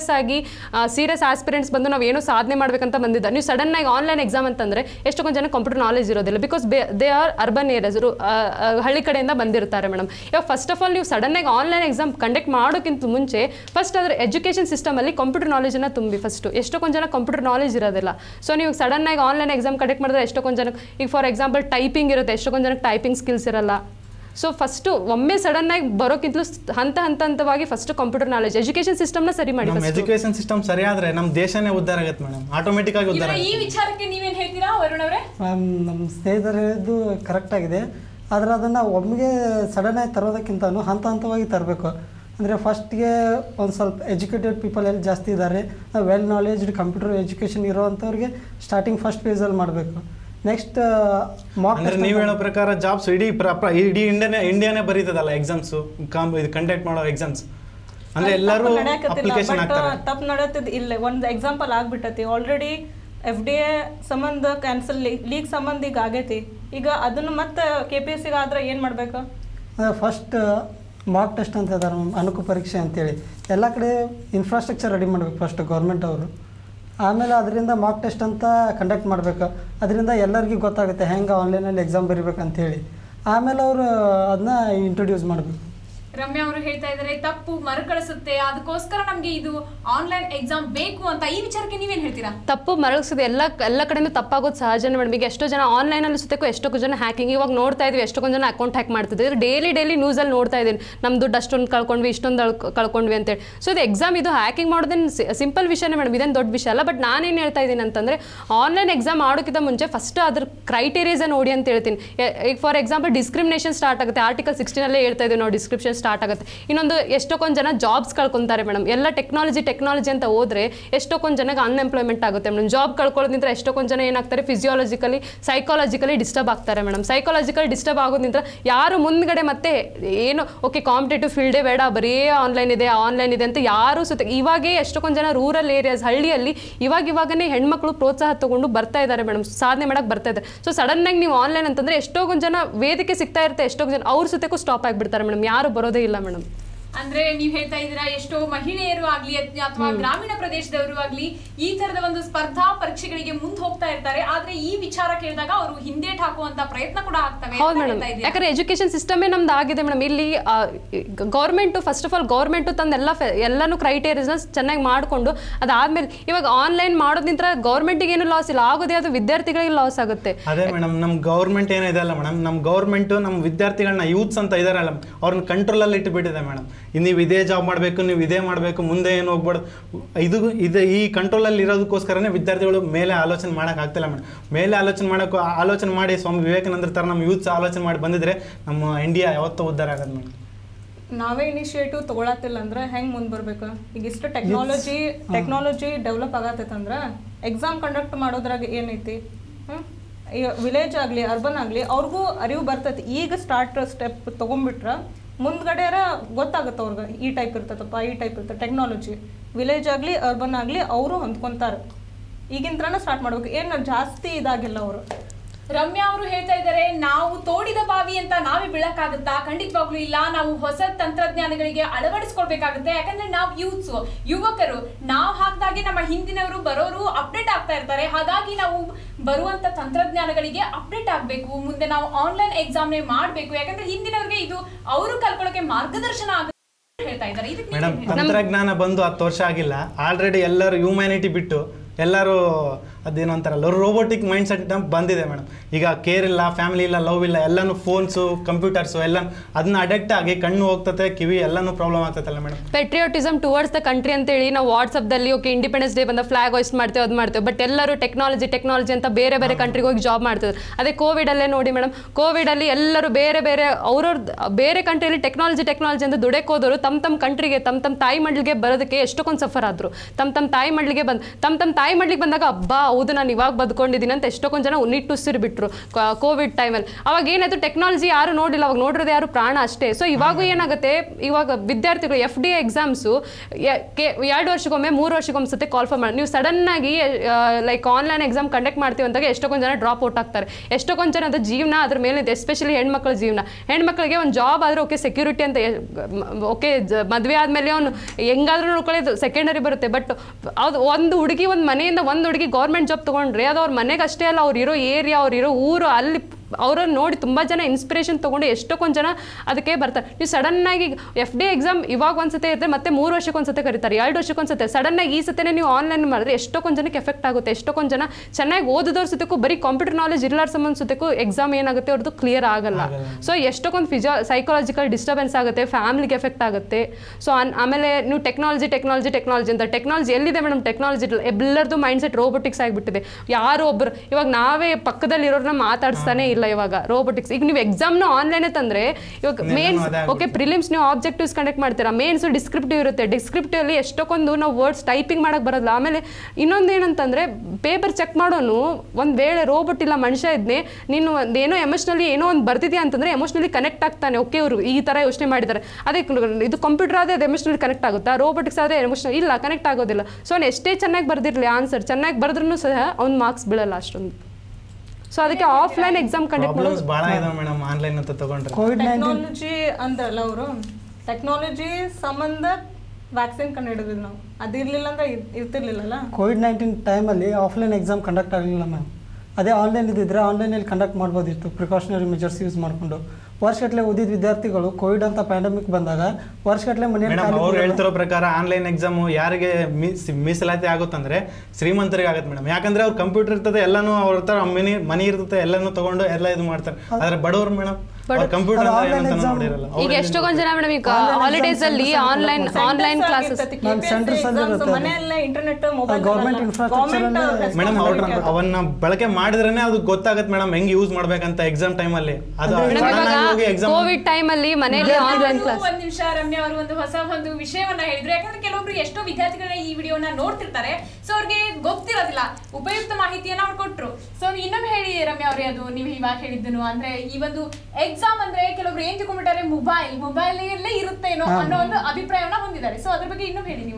ಸೀರಿಯಸ್ ಆಸ್ಪಿರೆಂಟ್ಸ್ ಬಂದು ನಾವು ಏನೋ ಸಾಧನೆ ಮಾಡ್ಬೇಕಂತ ಬಂದಿದ್ದಾರೆ. ನೀವು ಸಡನ್ ಆಗಿ ಆನ್ಲೈನ್ ಎಕ್ಸಾಮ್ ಅಂತಂದ್ರೆ ಎಷ್ಟೊಂದು ಜನ ಕಂಪ್ಯೂಟರ್ ನಾಲೆಜ್ ಇರೋದಿಲ್ಲ, because they are urban areas, ಹಳ್ಳಿ ಕಡೆಯಿಂದ ಬಂದಿರ್ತಾರೆ ಮೇಡಮ್. ಇವಾಗ ಫಸ್ಟ್ ಆಫ್ ಆಲ್ ನೀವು ಸಡನ್ ಆಗಿ ಆನ್ಲೈನ್ ಎಕ್ಸಾಮ್ ಕಂಡಕ್ಟ್ ಮಾಡೋಕ್ಕಿಂತ ಮುಂಚೆ ಫಸ್ಟ್ ಅದ್ರ ಎಜುಕೇಷನ್ ಸಿಸ್ಟಮ್ ಅಲ್ಲಿ ಕಂಪ್ಯೂಟರ್ ನಾಲೆಜ್ ಅನ್ನ ತುಂಬಿ. ಫಸ್ಟ್ ಎಷ್ಟೊಂದು ಜನ ಕಂಪ್ಯೂಟರ್ ನಾಲೆಜ್ ಇರೋದಿಲ್ಲ. ಸೊ ನೀವು ಸಡನ್ ಆಗಿ ಆನ್ಲೈನ್ ಎಕ್ಸಾಮ್ ಕಂಡಕ್ಟ್ ಮಾಡಿದ್ರೆ ಎಷ್ಟೊಂದು ಜನ, ಈಗ ಫಾರ್ ಎಕ್ಸಾಂಪಲ್ ಟೈಪಿಂಗ್ ಇರುತ್ತೆ, ಎಷ್ಟೊಂದು ಜನಕ್ಕೆ ಟೈಪಿಂಗ್ ಸ್ಕಿಲ್ಸ್ ಇರಲ್ಲ. ಸೊ ಫಸ್ಟ್ ಒಮ್ಮೆ ಸಡನ್ ಆಗಿ ಬರೋಕ್ಕಿಂತಲೂ ಹಂತವಾಗಿ ಫಸ್ಟ್ ಕಂಪ್ಯೂಟರ್ ನಾಲೆಜ್ ಎಜುಕೇಷನ್ ಸಿಸ್ಟಮ್ನ ಸರಿ ಮಾಡಿ. ಎಜುಕೇಶನ್ ಸಿಸ್ಟಮ್ ಸರಿ ಆದ್ರೆ ನಮ್ಮ ದೇಶನೇ ಉದ್ಧಾರ ಆಗುತ್ತೆ ಮೇಡಮ್, ಆಟೋಮೆಟಿಕ್ ಆಗಿ ಉದ್ಧಾರ. ಈ ವಿಚಾರಕ್ಕೆ ನೀವೇನು ಹೇಳ್ತೀರಾ ವರುಣ್ ಅವರೇ? ನಮ್ಮ ಸ್ನೇಹಿತರು ಹೇಳಿದ್ದು ಕರೆಕ್ಟ್ ಆಗಿದೆ. ಆದರೆ ಅದನ್ನು ಒಮ್ಮೆಗೆ ಸಡನ್ ಆಗಿ ತರೋದಕ್ಕಿಂತನೂ ಹಂತವಾಗಿ ತರಬೇಕು. ಅಂದರೆ ಫಸ್ಟ್ಗೆ ಒಂದು ಸ್ವಲ್ಪ ಎಜುಕೇಟೆಡ್ ಪೀಪಲ್ ಎಲ್ಲಿ ಜಾಸ್ತಿ ಇದ್ದಾರೆ, ವೆಲ್ ನಾಲೆಜ್ಡ್ ಕಂಪ್ಯೂಟರ್ ಎಜುಕೇಷನ್ ಇರೋವಂಥವ್ರಿಗೆ ಸ್ಟಾರ್ಟಿಂಗ್ ಫಸ್ಟ್ ಫೇಸಲ್ಲಿ ಮಾಡಬೇಕು. ನೆಕ್ಸ್ಟ್ ಅಂದರೆ ನೀವು ಹೇಳೋ ಪ್ರಕಾರ ಜಾಬ್ಸ್ ಇಡೀ ಇಂಡಿಯಾನೇ ಬರೀತದಲ್ಲ ಎಕ್ಸಾಮ್ಸು, ಇದು ಕಂಡಕ್ಟ್ ಮಾಡೋ ಎಕ್ಸಾಮ್ಸ್ ಅಂದರೆ ಎಲ್ಲರೂ ಅಪ್ಲಿಕೇಶನ್ ಹಾಕ್ತಾರೆ. ತಪ್ಪು ನಡೀತದೆ. ಇಲ್ಲ ಒಂದು ಎಕ್ಸಾಂಪಲ್ ಆಗ್ಬಿಟ್ಟತಿ. ಆಲ್ರೆಡಿ FDA ಸಂಬಂಧ ಕ್ಯಾನ್ಸಲ್ ಲೀಗ್ ಸಂಬಂಧ ಈಗ ಆಗೈತಿ. ಈಗ ಅದನ್ನು ಮತ್ತೆ KPSC ಆದ್ರೆ ಏನು ಮಾಡಬೇಕು? ಫಸ್ಟ್ ಮಾಕ್ ಟೆಸ್ಟ್ ಅಂತ ಇದ್ದಾರೆ ಮ್ಯಾಮ್, ಅನುಕು ಪರೀಕ್ಷೆ ಅಂತೇಳಿ. ಎಲ್ಲ ಕಡೆ ಇನ್ಫ್ರಾಸ್ಟ್ರಕ್ಚರ್ ರೆಡಿ ಮಾಡಬೇಕು ಫಸ್ಟ್ ಗೌರ್ಮೆಂಟ್ ಅವರು. ಆಮೇಲೆ ಅದರಿಂದ ಮಾಕ್ ಟೆಸ್ಟ್ ಅಂತ ಕಂಡಕ್ಟ್ ಮಾಡಬೇಕು. ಅದರಿಂದ ಎಲ್ಲರಿಗೂ ಗೊತ್ತಾಗುತ್ತೆ ಹೆಂಗೆ ಆನ್ಲೈನಲ್ಲಿ ಎಕ್ಸಾಮ್ ಬರೀಬೇಕಂತೇಳಿ. ಆಮೇಲೆ ಅವರು ಅದನ್ನ ಇಂಟ್ರೊಡ್ಯೂಸ್ ಮಾಡಬೇಕು. ರಮ್ಯಾ ಅವರು ಹೇಳ್ತಾ ಇದ್ದಾರೆ ತಪ್ಪು ಮರುಕಳಿಸುತ್ತೆ, ಅದಕ್ಕೋಸ್ಕರ ನಮಗೆ ಇದು ಆನ್ಲೈನ್ ಎಕ್ಸಾಮ್ ಬೇಕು ಅಂತ. ಈ ವಿಚಾರಕ್ಕೆ ನೀವೇನು ಹೇಳ್ತೀರಾ? ತಪ್ಪು ಮರಳಿಸೋದು ಎಲ್ಲ ಕಡೆಯಿಂದ ತಪ್ಪಾಗೋದು ಸಹಜನೇ ಮೇಡಮ್. ಈಗ ಎಷ್ಟೋ ಜನ ಆನ್ಲೈನಲ್ಲಿ ಸುತ್ತಕ್ಕೂ ಎಷ್ಟೋ ಜನ ಹ್ಯಾಕಿಂಗ್ ಇವಾಗ ನೋಡ್ತಾ ಇದ್ವಿ, ಎಷ್ಟೊಂದು ಜನ ಅಕೌಂಟ್ ಹ್ಯಾಕ್ ಮಾಡ್ತಿದ್ದೀವಿ. ಡೈಲಿ ನ್ಯೂಸಲ್ಲಿ ನೋಡ್ತಾ ಇದ್ದೀನಿ, ನಮ್ಮ ದುಡ್ಡು ಅಷ್ಟೊಂದು ಕಳ್ಕೊಂಡ್ವಿ, ಇಷ್ಟೊಂದು ಕಳ್ಕೊಂಡ್ವಿ ಅಂತೇಳಿ. ಸೊ ಇದು ಎಕ್ಸಾಮ್, ಇದು ಹ್ಯಾಕಿಂಗ್ ಮಾಡೋದೇನು ಸಿಂಪಲ್ ವಿಷಯನೇ ಮೇಡಮ್, ಇದೇನು ದೊಡ್ಡ ವಿಷಯ ಅಲ್ಲ. ಬಟ್ ನಾನೇನು ಹೇಳ್ತಾ ಇದ್ದೀನಿ ಅಂತಂದರೆ ಆನ್ಲೈನ್ ಎಕ್ಸಾಮ್ ಮಾಡೋಕ್ಕಿಂತ ಮುಂಚೆ ಫಸ್ಟ್ ಅದ್ರ ಕ್ರೈಟೀರಿಯಾಸ್ ನೋಡಿ ಅಂತ ಹೇಳ್ತೀನಿ. ಈಗ ಫಾರ್ ಎಕ್ಸಾಂಪಲ್ ಡಿಸ್ಕ್ರಿಮಿನೇಷನ್ ಸ್ಟಾರ್ಟ್ ಆಗುತ್ತೆ. ಆರ್ಟಿಕಲ್ 16 ಹೇಳ್ತಾ ಇದ್ದೀವಿ ನಾವು, ಡಿಸ್ಕ್ರಿಪ್ಷನ್ ಸ್ಟಾರ್ಟ್ ಆಗುತ್ತೆ. ಇನ್ನೊಂದು ಎಷ್ಟೊಂದು ಜನ ಜಾಬ್ಸ್ ಕಳ್ಕೊಂತಾರೆ ಮೇಡಮ್. ಎಲ್ಲ ಟೆಕ್ನಾಲಜಿ ಅಂತ ಹೋದ್ರೆ ಎಷ್ಟೊಂದು ಜನಕ್ಕೆ ಅನ್ಎಂಪ್ಲಾಯ್ಮೆಂಟ್ ಆಗುತ್ತೆ ಮೇಡಮ್. ಜಾಬ್ ಕಳ್ಕೊಳ್ಳೋದ್ರಿಂದ ಎಷ್ಟೊಂದು ಜನ ಏನಾಗ್ತಾರೆ, ಫಿಸಿಯಾಲಜಿಕಲಿ ಸೈಕಾಲಜಿಕಲಿ ಡಿಸ್ಟರ್ಬ್ ಆಗ್ತಾರೆ ಮೇಡಮ್. ಸೈಕಾಲಜಿಕಲಿ ಡಿಸ್ಟರ್ಬ್ ಆಗೋದ್ರಿಂದ ಯಾರು ಮುಂದ್ಗಡೆ ಮತ್ತೆ ಏನು ಓಕೆ ಕಾಂಪಿಟೇಟಿವ್ ಫೀಲ್ಡೇ ಬೇಡ, ಬರೀ ಆನ್ಲೈನ್ ಇದೆ ಅಂತ ಯಾರು ಇವಾಗೇ ಎಷ್ಟೊಂದು ಜನ ರೂರಲ್ ಏರಿಯಾಸ್ ಹಳ್ಳಿಯಲ್ಲಿ ಇವಾಗನೇ ಹೆಣ್ಮಕ್ಳು ಪ್ರೋತ್ಸಾಹ ತಗೊಂಡು ಬರ್ತಾ ಇದ್ದಾರೆ ಮೇಡಮ್, ಸಾಧನೆ ಮಾಡಕ್ಕೆ ಬರ್ತಾ ಇದ್ದಾರೆ. ಸೊ ಸಡನ್ ಆಗಿ ನೀವು ಆನ್ಲೈನ್ ಅಂತಂದ್ರೆ ಎಷ್ಟೊಂದು ಜನ ವೇದಿಕೆ ಸಿಗ್ತಾ ಇರುತ್ತೆ, ಎಷ್ಟೊಂದು ಜನ ಅವ್ರ ಸುತ್ತಕ್ಕೂ ಸ್ಟಾಪ್ ಆಗಿಬಿಡ್ತಾರೆ ಮೇಡಮ್, ಯಾರು ಬರೋದೇ ಇಲ್ಲ ಮೇಡಮ್. ಅಂದ್ರೆ ನೀವ್ ಹೇಳ್ತಾ ಇದ್ದೀರಾ ಎಷ್ಟೋ ಮಹಿಳೆಯರು ಆಗ್ಲಿ ಅಥವಾ ಗ್ರಾಮೀಣ ಪ್ರದೇಶದವರು ಆಗ್ಲಿ ಈ ತರದ ಒಂದು ಸ್ಪರ್ಧಾ ಪರೀಕ್ಷೆಗಳಿಗೆ ಮುಂದೆ ಹೋಗ್ತಾ ಇರ್ತಾರೆ. ಆದ್ರೆ ಈ ವಿಚಾರ ಕೇಳಿದಾಗ ಅವರು ಹಿಂದೇಟ್ ಹಾಕುವಂತ ಪ್ರಯತ್ನ ಕೂಡ ಆಗ್ತವೆ. ಹೌದು ಮೇಡಮ್, ಯಾಕಂದ್ರೆ ಎಜುಕೇಶನ್ ಸಿಸ್ಟಮೇ ನಮ್ದು ಆಗಿದೆ ಮೇಡಮ್. ಇಲ್ಲಿ government first of all government ಎಲ್ಲಾನು ಕ್ರೈಟೇರಿಯಾಸ್ನ ಚೆನ್ನಾಗಿ ಮಾಡ್ಕೊಂಡು ಅದಾದ್ಮೇಲೆ ಇವಾಗ ಆನ್ಲೈನ್ ಮಾಡೋದ್ರಿಂದ ಗೌರ್ಮೆಂಟಿಗೆ ಏನು ಲಾಸ್ ಇಲ್ಲ, ಆಗೋದೇ ಅದು ವಿದ್ಯಾರ್ಥಿಗಳಿಗೆ ಲಾಸ್ ಆಗುತ್ತೆ. ಅದೇ ಮೇಡಮ್, ನಮ್ಮ ಗೌರ್ಮೆಂಟ್ ಏನಿದೆ ಅಲ್ಲ ಮೇಡಮ್, ನಮ್ಮ ಗೌರ್ಮೆಂಟ್ ನಮ್ಮ ವಿದ್ಯಾರ್ಥಿಗಳನ್ನ ಯೂತ್ಸ್ ಅಂತ ಇದಾರಲ್ಲ ಅವ್ರನ್ನ ಕಂಟ್ರೋಲಲ್ಲಿ ಇಟ್ಟುಬಿಟ್ಟಿದೆ ಮೇಡಮ್. ನೀವು ಇದೇ ಜಾಬ್ ಮಾಡಬೇಕು, ನೀವು ಇದೇ ಮಾಡಬೇಕು, ಮುಂದೆ ಏನು ಹೋಗ್ಬಾರ್ದು, ಈ ಕಂಟ್ರೋಲಲ್ಲಿ ಇರೋದಕ್ಕೋಸ್ಕರನೇ ವಿದ್ಯಾರ್ಥಿಗಳು ಮೇಲೆ ಆಲೋಚನೆ ಮಾಡೋಕೆ ಆಗ್ತಿಲ್ಲ ಮೇಡಮ್. ಮೇಲೆ ಆಲೋಚನೆ ಮಾಡಿ ಸ್ವಾಮಿ ವಿವೇಕಾನಂದರ ಥರ ನಮ್ಮ ಯೂತ್ಸ್ ಆಲೋಚನೆ ಮಾಡಿ ಬಂದಿದ್ರೆ ನಮ್ಮ ಇಂಡಿಯಾ ಯಾವತ್ತೂ ಉದ್ಧಾರ ಆಗೋದು ಮೇಡಮ್. ನಾವೇ ಇನಿಷಿಯೇಟಿವ್ ತೊಗೊಳತ್ತಿಲ್ಲ ಅಂದ್ರೆ ಹೆಂಗೆ ಮುಂದೆ ಬರಬೇಕು? ಈಗ ಇಷ್ಟು ಟೆಕ್ನಾಲಜಿ ಡೆವಲಪ್ ಆಗತ್ತೈತಂದ್ರೆ ಎಕ್ಸಾಮ್ ಕಂಡಕ್ಟ್ ಮಾಡೋದ್ರಾಗ ಏನೈತಿ? ಈಗ ವಿಲೇಜ್ ಆಗಲಿ ಅರ್ಬನ್ ಆಗಲಿ ಅವ್ರಿಗೂ ಅರಿವು ಬರ್ತೈತಿ. ಈಗ ಸ್ಟೆಪ್ ತೊಗೊಂಡ್ಬಿಟ್ರೆ ಮುಂದ್ಗಡೆರ ಗೊತ್ತಾಗುತ್ತೆ ಅವ್ರಿಗೆ, ಈ ಟೈಪ್ ಇರ್ತದಪ್ಪ, ಈ ಟೈಪ್ ಇರ್ತದೆ ಟೆಕ್ನಾಲಜಿ. ವಿಲೇಜ್ ಆಗಲಿ ಅರ್ಬನ್ ಆಗಲಿ ಅವರು ಹೊಂದ್ಕೊಂತಾರೆ. ಈಗಿಂತ್ರನ ಸ್ಟಾರ್ಟ್ ಮಾಡ್ಬೇಕು, ಏನು ಜಾಸ್ತಿ ಇದಾಗಿಲ್ಲ ಅವರು. ರಮ್ಯಾ ಅವರು ಹೇಳ್ತಾ ಇದ್ದಾರೆ ನಾವು ತೋಡಿದ ಬಾವಿ ಅಂತ ನಾವೇ ಬೀಳಕ್ಕಾಗುತ್ತಾ? ಖಂಡಿತವಾಗ್ಲೂ ಇಲ್ಲ. ನಾವು ಹೊಸ ತಂತ್ರಜ್ಞಾನಗಳಿಗೆ ಅಳವಡಿಸ್ಕೊಳ್ಬೇಕಾಗುತ್ತೆ. ಯಾಕಂದ್ರೆ ನಾವು ಯುವಕರು ನಾವು ಹಾಕಿದಾಗೆ ನಮ್ಮ ಹಿಂದಿನವರು ಬರೋರು ಅಪ್ಡೇಟ್ ಆಗ್ತಾ ಇರ್ತಾರೆ. ಹಾಗಾಗಿ ನಾವು ಬರುವಂತ ತಂತ್ರಜ್ಞಾನಗಳಿಗೆ ಅಪ್ಡೇಟ್ ಆಗ್ಬೇಕು. ಮುಂದೆ ನಾವು ಆನ್ಲೈನ್ ಎಕ್ಸಾಮ್ನೇ ಮಾಡ್ಬೇಕು. ಯಾಕಂದ್ರೆ ಹಿಂದಿನವ್ರಿಗೆ ಇದು ಅವರು ಕಲ್ಕೊಳ್ಳೋಕೆ ಮಾರ್ಗದರ್ಶನ ಆಗುತ್ತೆ ಹೇಳ್ತಾ ಇದ್ದಾರೆ. ಮೇಡಮ್, ತಂತ್ರಜ್ಞಾನ ಬಂದು 10 ವರ್ಷ ಆಗಿಲ್ಲ, ಆಲ್ರೆಡಿ ಎಲ್ಲರೂ ಹ್ಯೂಮ್ಯಾನಿಟಿ ಬಿಟ್ಟು ಎಲ್ಲರೂ ಅದೇನೋ ಅಂತಾರಲ್ಲ ರೋಬೋಟಿಕ್ ಮೈಂಡ್ ಸೆಟ್ ಬಂದಿದೆ ಮೇಡಮ್. ಈಗ ಕೇರ್ ಇಲ್ಲ, ಫ್ಯಾಮಿಲಿ ಇಲ್ಲ, ಲವ್ ಇಲ್ಲ, ಎಲ್ಲನೂ ಫೋನ್ಸು, ಕಂಪ್ಯೂಟರ್ಸು ಎಲ್ಲ ಅದನ್ನ ಅಡಿಕ್ಟ್ ಆಗಿ ಕಣ್ಣು ಹೋಗ್ತತೆ, ಕಿವಿ ಎಲ್ಲನೂ ಪ್ರಾಬ್ಲಮ್ ಆಗ್ತೈತಲ್ಲ madam. Patriotism towards the country ಅಂತೇಳಿ ನಾವು ವಾಟ್ಸಪ್ದಲ್ಲಿ ಓಕೆ ಇಂಡಿಪೆಂಡೆನ್ಸ್ ಡೇ ಬಂದ ಫ್ಲಾಗ್ ಹೋಸ್ಟ್ ಮಾಡ್ತೇವೆ, ಅದು ಮಾಡ್ತೇವೆ. ಬಟ್ ಎಲ್ಲರೂ ಟೆಕ್ನಾಲಜಿ ಅಂತ ಬೇರೆ ಬೇರೆ ಕಂಟ್ರಿಗೆ ಹೋಗಿ ಜಾಬ್ ಮಾಡ್ತಿದ್ರು. ಅದೇ ಕೋವಿಡಲ್ಲೇ ನೋಡಿ ಮೇಡಮ್, ಕೋವಿಡಲ್ಲಿ ಎಲ್ಲರೂ ಬೇರೆ ಬೇರೆ ಬೇರೆ ಕಂಟ್ರಿಯಲ್ಲಿ ಟೆಕ್ನಾಲಜಿ ಅಂತ ದುಡಕ್ಕೆ ಹೋದವರು ತಮ್ಮ ಕಂಟ್ರಿಗೆ ತಮ್ಮ ತಾಯಿ ಮಡ್ಲಿಗೆ ಬರೋದಕ್ಕೆ ಎಷ್ಟೊಂದು ಸಫರ್ ಆದ್ರು. ತಮ್ಮ ತಾಯಿ ಮಡ್ಲಿಗೆ ಬಂದಾಗ ಹಬ್ಬ ಹೌದು ನಾನು ಇವಾಗ ಬದುಕೊಂಡಿದ್ದೀನಿ ಅಂತ ಎಷ್ಟೊಂದು ಜನ ನಿಟ್ಟುಸಿರು ಬಿಟ್ರು ಕೋವಿಡ್ ಟೈಮಲ್ಲಿ. ಅವಾಗ ಏನಾಯ್ತು, ಟೆಕ್ನಾಲಜಿ ಯಾರು ನೋಡಿಲ್ಲ, ಅವಾಗ ನೋಡಿರೋದು ಯಾರು ಪ್ರಾಣ ಅಷ್ಟೇ. ಸೊ ಇವಾಗ ಏನಾಗುತ್ತೆ, ಇವಾಗ ವಿದ್ಯಾರ್ಥಿಗಳು FDA ಎಕ್ಸಾಮ್ಸು 2 ವರ್ಷಕ್ಕೊಮ್ಮೆ 3 ವರ್ಷಕ್ಕೊಮ್ಮೆ ಸತೆ ಕಾಲ್ಫರ್ ಮಾಡಿ, ನೀವು ಸಡನ್ ಆಗಿ ಲೈಕ್ ಆನ್ಲೈನ್ ಎಕ್ಸಾಮ್ ಕಂಡಕ್ಟ್ ಮಾಡ್ತೀವಿ ಅಂದಾಗ ಎಷ್ಟೊಂದು ಜನ ಡ್ರಾಪ್ ಔಟ್ ಆಗ್ತಾರೆ. ಎಷ್ಟೊಂದು ಜನ ಅದು ಜೀವನ ಅದ್ರ ಮೇಲೆ ಎಸ್ಪೆಷಲಿ ಹೆಣ್ಮಕ್ಳಿಗೆ ಒಂದು ಜಾಬ್ ಆದ್ರೆ ಓಕೆ ಸೆಕ್ಯೂರಿಟಿ ಅಂತ ಓಕೆ ಮದುವೆ ಆದಮೇಲೆ ಅವನು ಹೆಂಗಾದ್ರೂ ನೋಡ್ಕೊಳ್ಳೋದು ಸೆಕೆಂಡರಿ ಬರುತ್ತೆ. ಬಟ್ ಅದು ಒಂದು ಮನೆಯಿಂದ ಒಂದು ಹುಡುಗಿ ಗೌರ್ಮೆಂಟ್ ಜಾಬ್ ತೊಗೊಂಡ್ರೆ ಅದು ಅವ್ರ ಮನೆಗೆ ಅಷ್ಟೇ ಅಲ್ಲ, ಅವ್ರು ಇರೋ ಏರಿಯಾ, ಅವ್ರು ಇರೋ ಊರು, ಅಲ್ಲಿ ಅವರನ್ನು ನೋಡಿ ತುಂಬ ಜನ ಇನ್ಸ್ಪಿರೇಷನ್ ತೊಗೊಂಡು ಎಷ್ಟೊಂದು ಜನ ಅದಕ್ಕೆ ಬರ್ತಾರೆ. ನೀವು ಸಡನ್ನಾಗಿ FDA ಎಕ್ಸಾಮ್ ಇವಾಗ ಒಂದ್ಸತಿ ಇರ್ತಾರೆ, ಮತ್ತೆ 3 ವರ್ಷಕ್ಕೊಂದ್ಸತಿ ಕರೀತಾರೆ, 2 ವರ್ಷಕ್ಕೊಂದ್ಸತಿ. ಸಡನ್ನಾಗಿ ಈ ಸತಿನೇ ನೀವು ಆನ್ಲೈನ್ ಮಾಡಿದ್ರೆ ಎಷ್ಟೊಂದು ಜನಕ್ಕೆ ಎಫೆಕ್ಟ್ ಆಗುತ್ತೆ. ಎಷ್ಟೊಂದು ಜನ ಚೆನ್ನಾಗಿ ಓದಿದವ್ರ ಸುತ್ತಕ್ಕೂ ಬರೀ ಕಂಪ್ಯೂಟರ್ ನಾಲೆಜ್ ಇಲ್ಲಾರ ಸಂಬಂಧ ಸುತ್ತಕ್ಕೂ ಎಕ್ಸಾಮ್ ಏನಾಗುತ್ತೆ ಅವ್ರದ್ದು ಕ್ಲಿಯರ್ ಆಗಲ್ಲ. ಸೊ ಎಷ್ಟೊಂದು ಸೈಕಾಲಜಿಕಲ್ ಡಿಸ್ಟರ್ಬೆನ್ಸ್ ಆಗುತ್ತೆ, ಫ್ಯಾಮಿಲಿಗೆ ಎಫೆಕ್ಟ್ ಆಗುತ್ತೆ. ಸೊ ಆಮೇಲೆ ನೀವು ಟೆಕ್ನಾಲಜಿ ಅಂತ ಟೆಕ್ನಾಲಜಿ ಎಲ್ಲಿದೆ ಮೇಡಮ್? ಟೆಕ್ನಾಲಜಿ ಎಲ್ಲರದ್ದು ಮೈಂಡ್ ಸೆಟ್ ರೋಬೋಟಿಕ್ಸ್ ಆಗಿಬಿಟ್ಟಿದೆ. ಯಾರು ಒಬ್ಬರು ಇವಾಗ ನಾವೇ ಪಕ್ಕದಲ್ಲಿ ಇರೋರನ್ನ ಮಾತಾಡಿಸ್ತಾನೆ ಇಲ್ಲ ಇವಾಗ ರೋಬೋಟಿಕ್ಸ್. ಈಗ ನೀವು ಎಕ್ಸಾಮ್ನ ಆನ್ಲೈನ್ ತಂದ್ರೆ ಇವಾಗ ಮೇನ್ಸ್ ಓಕೆ ಪ್ರಿಲಿಮ್ಸ್ ನೀವು ಆಬ್ಜೆಕ್ಟಿವ್ಸ್ ಕಂಡಕ್ಟ್ ಮಾಡ್ತೀರಾ, ಮೇನ್ಸ್ ಡಿಸ್ಕ್ರಿಪ್ಟಿವ್ ಇರುತ್ತೆ. ಡಿಸ್ಕ್ರಿಪ್ಟಿವ್ ಅಲ್ಲಿ ಎಷ್ಟೊಂದು ನಾವು ವರ್ಡ್ಸ್ ಟೈಪಿಂಗ್ ಮಾಡಕ್ ಬರೋಲ್ಲ. ಆಮೇಲೆ ಇನ್ನೊಂದು ಏನಂತಂದ್ರೆ ಪೇಪರ್ ಚೆಕ್ ಮಾಡೋನು ಒಂದ್ ವೇಳೆ ರೋಬೋಟ್ ಇಲ್ಲ ಮನುಷ್ಯ ಇದ್ನೇ, ನೀನು ಏನೋ ಎಮೋಷನಲಿ ಏನೋ ಒಂದು ಬರ್ತಿದ್ಯಾ ಅಂತಂದ್ರೆ ಎಮೋಷನಲಿ ಕನೆಕ್ಟ್ ಆಗ್ತಾನೆ. ಓಕೆ ಇವರು ಈ ತರ ಯೋಚನೆ ಮಾಡಿದ್ದಾರೆ. ಅದೇ ಇದು ಕಂಪ್ಯೂಟರ್ ಆದ್ರೆ ಅದು ಎಮೋಷನಲಿ ಕನೆಕ್ಟ್ ಆಗುತ್ತಾ? ರೋಬೋಟಿಕ್ಸ್ ಆದ್ರೆ ಎಮೋಷನಲ್ ಇಲ್ಲ, ಕನೆಕ್ಟ್ ಆಗೋದಿಲ್ಲ. ಸೊ ಅವ್ನು ಎಷ್ಟೇ ಚೆನ್ನಾಗಿ ಬರ್ದಿರ್ಲಿ ಆನ್ಸರ್, ಚೆನ್ನಾಗಿ ಬರ್ದ್ರೂ ಸಹ ಅವ್ನು ಮಾರ್ಕ್ಸ್ ಬೀಳಲ್ಲ ಅಷ್ಟೊಂದು. ಸೊ ಅದಕ್ಕೆ ಆಫ್ಲೈನ್ ಎಕ್ಸಾಮ್ ಕಂಡಕ್ಟ್ ಮಾಡೋದು ಬಹಳ ಇದೆ ಮೇಡಮ್ ಆನ್ಲೈನ್ ಅಂತ ತಗೊಂಡ್ರೆ. ಟೆಕ್ನಾಲಜಿ ಅಂದ್ರಲ್ಲ ಅವರು, ಟೆಕ್ನಾಲಜಿ ಸಂಬಂಧ ವ್ಯಾಕ್ಸಿನ್ ಕಂಡು ಹಿಡಿದ್ವಿ ನಾವು, ಅದಿರ್ಲಿಲ್ಲ ಅಂದ್ರೆ ಇರ್ತಿರ್ಲಿಲ್ಲಲ್ಲ. COVID-19 ಟೈಮಲ್ಲಿ ಆಫ್ಲೈನ್ ಎಕ್ಸಾಮ್ ಕಂಡಕ್ಟ್ ಆಗಲಿಲ್ಲ ಮ್ಯಾಮ್. ಅದೇ ಆನ್ಲೈನ್ ಇದ್ದಿದ್ರೆ ಆನ್ಲೈನಲ್ಲಿ ಕಂಡಕ್ಟ್ ಮಾಡ್ಬೋದಿತ್ತು, ಪ್ರಿಕಾಷನರಿ ಮೆಜರ್ಸ್ ಯೂಸ್ ಮಾಡಿಕೊಂಡು. ವರ್ಷಗಟ್ಟಲೆ ಓದಿದ ವಿದ್ಯಾರ್ಥಿಗಳು ಕೋವಿಡ್ ಅಂತ ಪ್ಯಾಂಡಮಿಕ್ ಬಂದಾಗ ವರ್ಷಗಟ್ಟಲೆ ಮನೆಯಲ್ಲಿ ಅವ್ರು ಹೇಳ್ತಿರೋ ಪ್ರಕಾರ ಆನ್ಲೈನ್ ಎಕ್ಸಾಮ್ ಯಾರಿಗೆ ಮೀಸಲಾತಿ ಆಗುತ್ತಂದ್ರೆ ಶ್ರೀಮಂತರಿಗೆ ಆಗುತ್ತೆ ಮೇಡಮ್. ಯಾಕಂದ್ರೆ ಅವ್ರ ಕಂಪ್ಯೂಟರ್ ಇರ್ತದೆ, ಎಲ್ಲಾನು ಅವ್ರ ಹತ್ರ ಮನಿ ಇರ್ತದೆ, ಎಲ್ಲಾನು ತಗೊಂಡು ಎಲ್ಲ ಇದು ಮಾಡ್ತಾರೆ. ಆದ್ರೆ ಬಡವರು ಮೇಡಮ್ ಕಂಪ್ಯೂಟರ್ ಈಗ ಎಷ್ಟೊಂದು ಜನ ಮೇಡಮ್ ಈಗ ಹಾಲಿಡೇಸ್ ಅಲ್ಲಿ ಆನ್ಲೈನ್ ಕ್ಲಾಸಸ್ ಮನೆಯಲ್ಲೇ ಇಂಟರ್ನೆಟ್ ಗೌರ್ಮೆಂಟ್ ಇನ್ಫ್ರಾಸ್ಟ್ರಕ್ಚರ್ ಮೇಡಮ್ ಅವನ್ನ ಬಳಕೆ ಮಾಡಿದ್ರೇನೆ ಅದು ಗೊತ್ತಾಗತ್ತೆ ಮೇಡಮ್ ಹೆಂಗ್ ಯೂಸ್ ಮಾಡ್ಬೇಕಂತ ಎಕ್ಸಾಮ್ ಟೈಮ್ ಅಲ್ಲಿ. ಅದು ಕೋವಿಡ್ ಟೈಮ್ ಅಲ್ಲಿ ಮನೆಯಲ್ಲಿ ಆನ್ಲೈನ್ ಕ್ಲಾಸ್. ಒಂದ್ ನಿಮಿಷ ರಮ್ಯಾ ಅವರು ಒಂದು ವಿಷಯವನ್ನ ಹೇಳಿದ್ರು. ಯಾಕಂದ್ರೆ ಕೆಲವೊಬ್ರು ಎಷ್ಟೋ ವಿದ್ಯಾರ್ಥಿಗಳನ್ನ ಈ ವಿಡಿಯೋನ ನೋಡ್ತಿರ್ತಾರೆ, ಸೊ ಅವ್ರಿಗೆ ಗೊತ್ತಿರೋದಿಲ್ಲ, ಉಪಯುಕ್ತ ಮಾಹಿತಿಯನ್ನ ಅವ್ರು ಕೊಟ್ರು. ಸೊ ಇನ್ನೊಮ್ಮೆ ಹೇಳಿ ರಮ್ಯಾ ಅವ್ರೆ, ಅದು ನೀವು ಇವಾಗ ಹೇಳಿದ್ದನು ಅಂದ್ರೆ ಈ ಒಂದು ಎಕ್ಸಾಮ್ ಅಂದ್ರೆ ಕೆಲವೊಬ್ರು ಏನ್ ತಿಳ್ಕೊಂಡ್ಬಿಟ್ಟಾರೆ, ಮೊಬೈಲ್ ಇರುತ್ತೇನೋ ಅನ್ನೋ ಒಂದು ಅಭಿಪ್ರಾಯವನ್ನ ಹೊಂದಿದ್ದಾರೆ. ಸೊ ಅದ್ರ ಬಗ್ಗೆ ಇನ್ನೂ ಹೇಳಿ ನೀವು.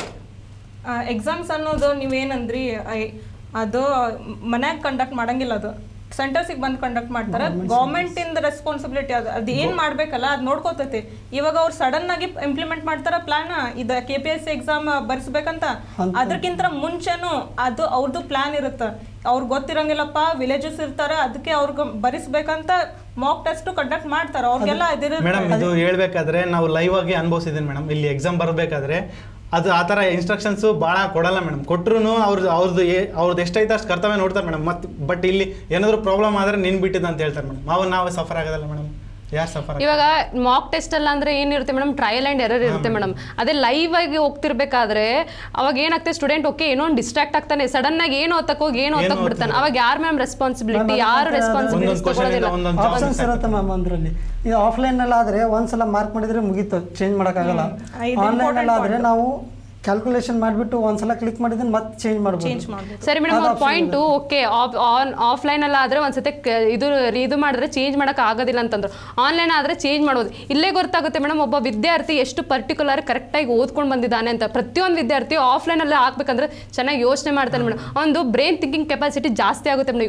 ಎಕ್ಸಾಮ್ಸ್ ಅನ್ನೋದು ನೀವೇನಂದ್ರಿ ಅದು ಮನ್ಯಾಗ ಕಂಡಕ್ಟ್ ಮಾಡಂಗಿಲ್ಲ, ಅದು ಸೆಂಟರ್ಸಿಗೆ ಬಂದು ಕಂಡಕ್ಟ್ ಮಾಡ್ತಾರೆ. ಗೌರ್ಮೆಂಟ್ ಇಂದ ರೆಸ್ಪಾನ್ಸಿಬಿಲಿಟಿ ಅದು ಏನ್ ಮಾಡ್ಬೇಕಲ್ಲ ಅದು ನೋಡ್ಕೋತೈತಿ. ಇವಾಗ ಅವ್ರು ಸಡನ್ ಆಗಿ ಇಂಪ್ಲಿಮೆಂಟ್ ಮಾಡ್ತಾರ ಪ್ಲಾನ್, ಇದ KPSC ಎಕ್ಸಾಮ್ ಬರ್ಸ್ಬೇಕಂತ. ಅದಕ್ಕಿಂತ ಮುಂಚೆನು ಅದು ಅವ್ರದ್ದು ಪ್ಲಾನ್ ಇರುತ್ತ. ಅವ್ರಿಗೆ ಗೊತ್ತಿರಂಗಿಲ್ಲಪ್ಪ, ವಿಲೇಜಸ್ ಇರ್ತಾರ, ಅದಕ್ಕೆ ಅವ್ರಿಗೆ ಬರಿಸ್ಬೇಕಂತ ಮಾಕ್ ಟೆಸ್ಟ್ ಕಂಡಕ್ಟ್ ಮಾಡ್ತಾರ. ಅವ್ರಿಗೆಲ್ಲ ಮೇಡಮ್ ಇದು ಹೇಳ್ಬೇಕಾದ್ರೆ ನಾವು ಲೈವ್ ಆಗಿ ಅನುಭವಿಸಿದ್ದೀನಿ ಮೇಡಮ್. ಇಲ್ಲಿ ಎಕ್ಸಾಮ್ ಬರ್ಬೇಕಾದ್ರೆ ಅದು ಆ ಥರ ಇನ್ಸ್ಟ್ರಕ್ಷನ್ಸ್ ಭಾಳ ಕೊಡಲ್ಲ ಮೇಡಮ್. ಕೊಟ್ಟರು ಅವ್ರದ್ದು ಎಷ್ಟೈತೆ ಅಷ್ಟು ಕರ್ತವ್ಯ ನೋಡ್ತಾರೆ ಮೇಡಮ್. ಬಟ್ ಇಲ್ಲಿ ಏನಾದರೂ ಪ್ರಾಬ್ಲಮ್ ಆದರೆ ನಿನ್ ಬಿಟ್ಟಿದ್ದು ಅಂತ ಹೇಳ್ತಾರೆ ಮೇಡಮ್. ನಾವು ಸಫರ್ ಆಗೋದಲ್ಲ ಮೇಡಮ್. ಇವಾಗ ಮಾಕ್ ಟೆಸ್ಟ್ ಅಲ್ಲ ಅಂದ್ರೆ ಏನಿರುತ್ತೆ ಮೇಡಮ್, ಟ್ರಯಲ್ ಅಂಡ್ ಎರರ್ ಇರುತ್ತೆ ಮೇಡಮ್. ಅದೇ ಲೈವ್ ಆಗಿ ಹೋಗ್ತಿರ್ಬೇಕಾದ್ರೆ ಅವಾಗ ಏನಾಗ್ತದೆ, ಸ್ಟೂಡೆಂಟ್ ಓಕೆ ಏನೋ ಒಂದು ಡಿಸ್ಟ್ರಾಕ್ಟ್ ಆಗ್ತಾನೆ, ಸಡನ್ ಆಗಿ ಏನೋ ಓದಕ್ ಬಿಡ್ತಾನೆ. ಅವಾಗ ಯಾರು ಮ್ಯಾಮ್ ರೆಸ್ಪಾನ್ಸಿಬಿಲಿಟಿ? ಯಾರು ರೆಸ್ಪಾನ್ಸಿಬಿಲಿಟಿ ತಗೊಳ್ಳೋದಿಲ್ಲ. ಆಪ್ಷನ್ಸ್ ಇರುತ್ತೆ ಮ್ಯಾಮ್ ಅದರಲ್ಲಿ. ಇದು ಆಫ್ಲೈನ್ ಅಲ್ಲಿ ಆದ್ರೆ ಒಂದ್ಸಲ ಮಾರ್ಕ್ ಮಾಡಿದ್ರೆ ಮುಗೀತು, ಚೇಂಜ್ ಮಾಡೋಕ್ಕಾಗಲ್ಲ. ಆನ್ಲೈನ್ ಅಲ್ಲಿ ಆದ್ರೆ ನಾವು ಕ್ಯಾಲ್ಕುಲೇಷನ್ ಮಾಡಿಬಿಟ್ಟು ಒಂದ್ಸಲ ಕ್ಲಿಕ್ ಮಾಡಿದ್ರೆ ಮತ್ತೆ ಚೇಂಜ್ ಮಾಡ್ಬೋದು. ಸರಿ ಮೇಡಮ್, ಅವ್ರ ಪಾಯಿಂಟು ಓಕೆ ಆಫ್ಲೈನ್ ಅಲ್ಲ ಆದ್ರೆ ಒಂದ್ಸತಿ ಇದು ಮಾಡಿದ್ರೆ ಚೇಂಜ್ ಮಾಡಕ್ ಆಗೋದಿಲ್ಲ ಅಂತಂದ್ರು. ಆನ್ಲೈನ್ ಆದ್ರೆ ಚೇಂಜ್ ಮಾಡ್ಬೋದು. ಇಲ್ಲೇ ಗೊತ್ತಾಗುತ್ತೆ ಮೇಡಮ್ ಒಬ್ಬ ವಿದ್ಯಾರ್ಥಿ ಎಷ್ಟು ಪರ್ಟಿಕ್ಯುಲರ್ ಕರೆಕ್ಟಾಗಿ ಓದ್ಕೊಂಡು ಬಂದಿದ್ದಾನೆ ಅಂತ. ಪ್ರತಿಯೊಂದು ವಿದ್ಯಾರ್ಥಿ ಆಫ್ಲೈನ್ ಅಲ್ಲೇ ಹಾಕ್ಬೇಕಂದ್ರೆ ಚೆನ್ನಾಗಿ ಯೋಚನೆ ಮಾಡ್ತಾನೆ ಮೇಡಮ್. ಒಂದು ಬ್ರೈನ್ ಥಿಂಕಿಂಗ್ ಕೆಪಾಸಿಟಿ ಜಾಸ್ತಿ ಆಗುತ್ತೆ ಮೇಡಮ್.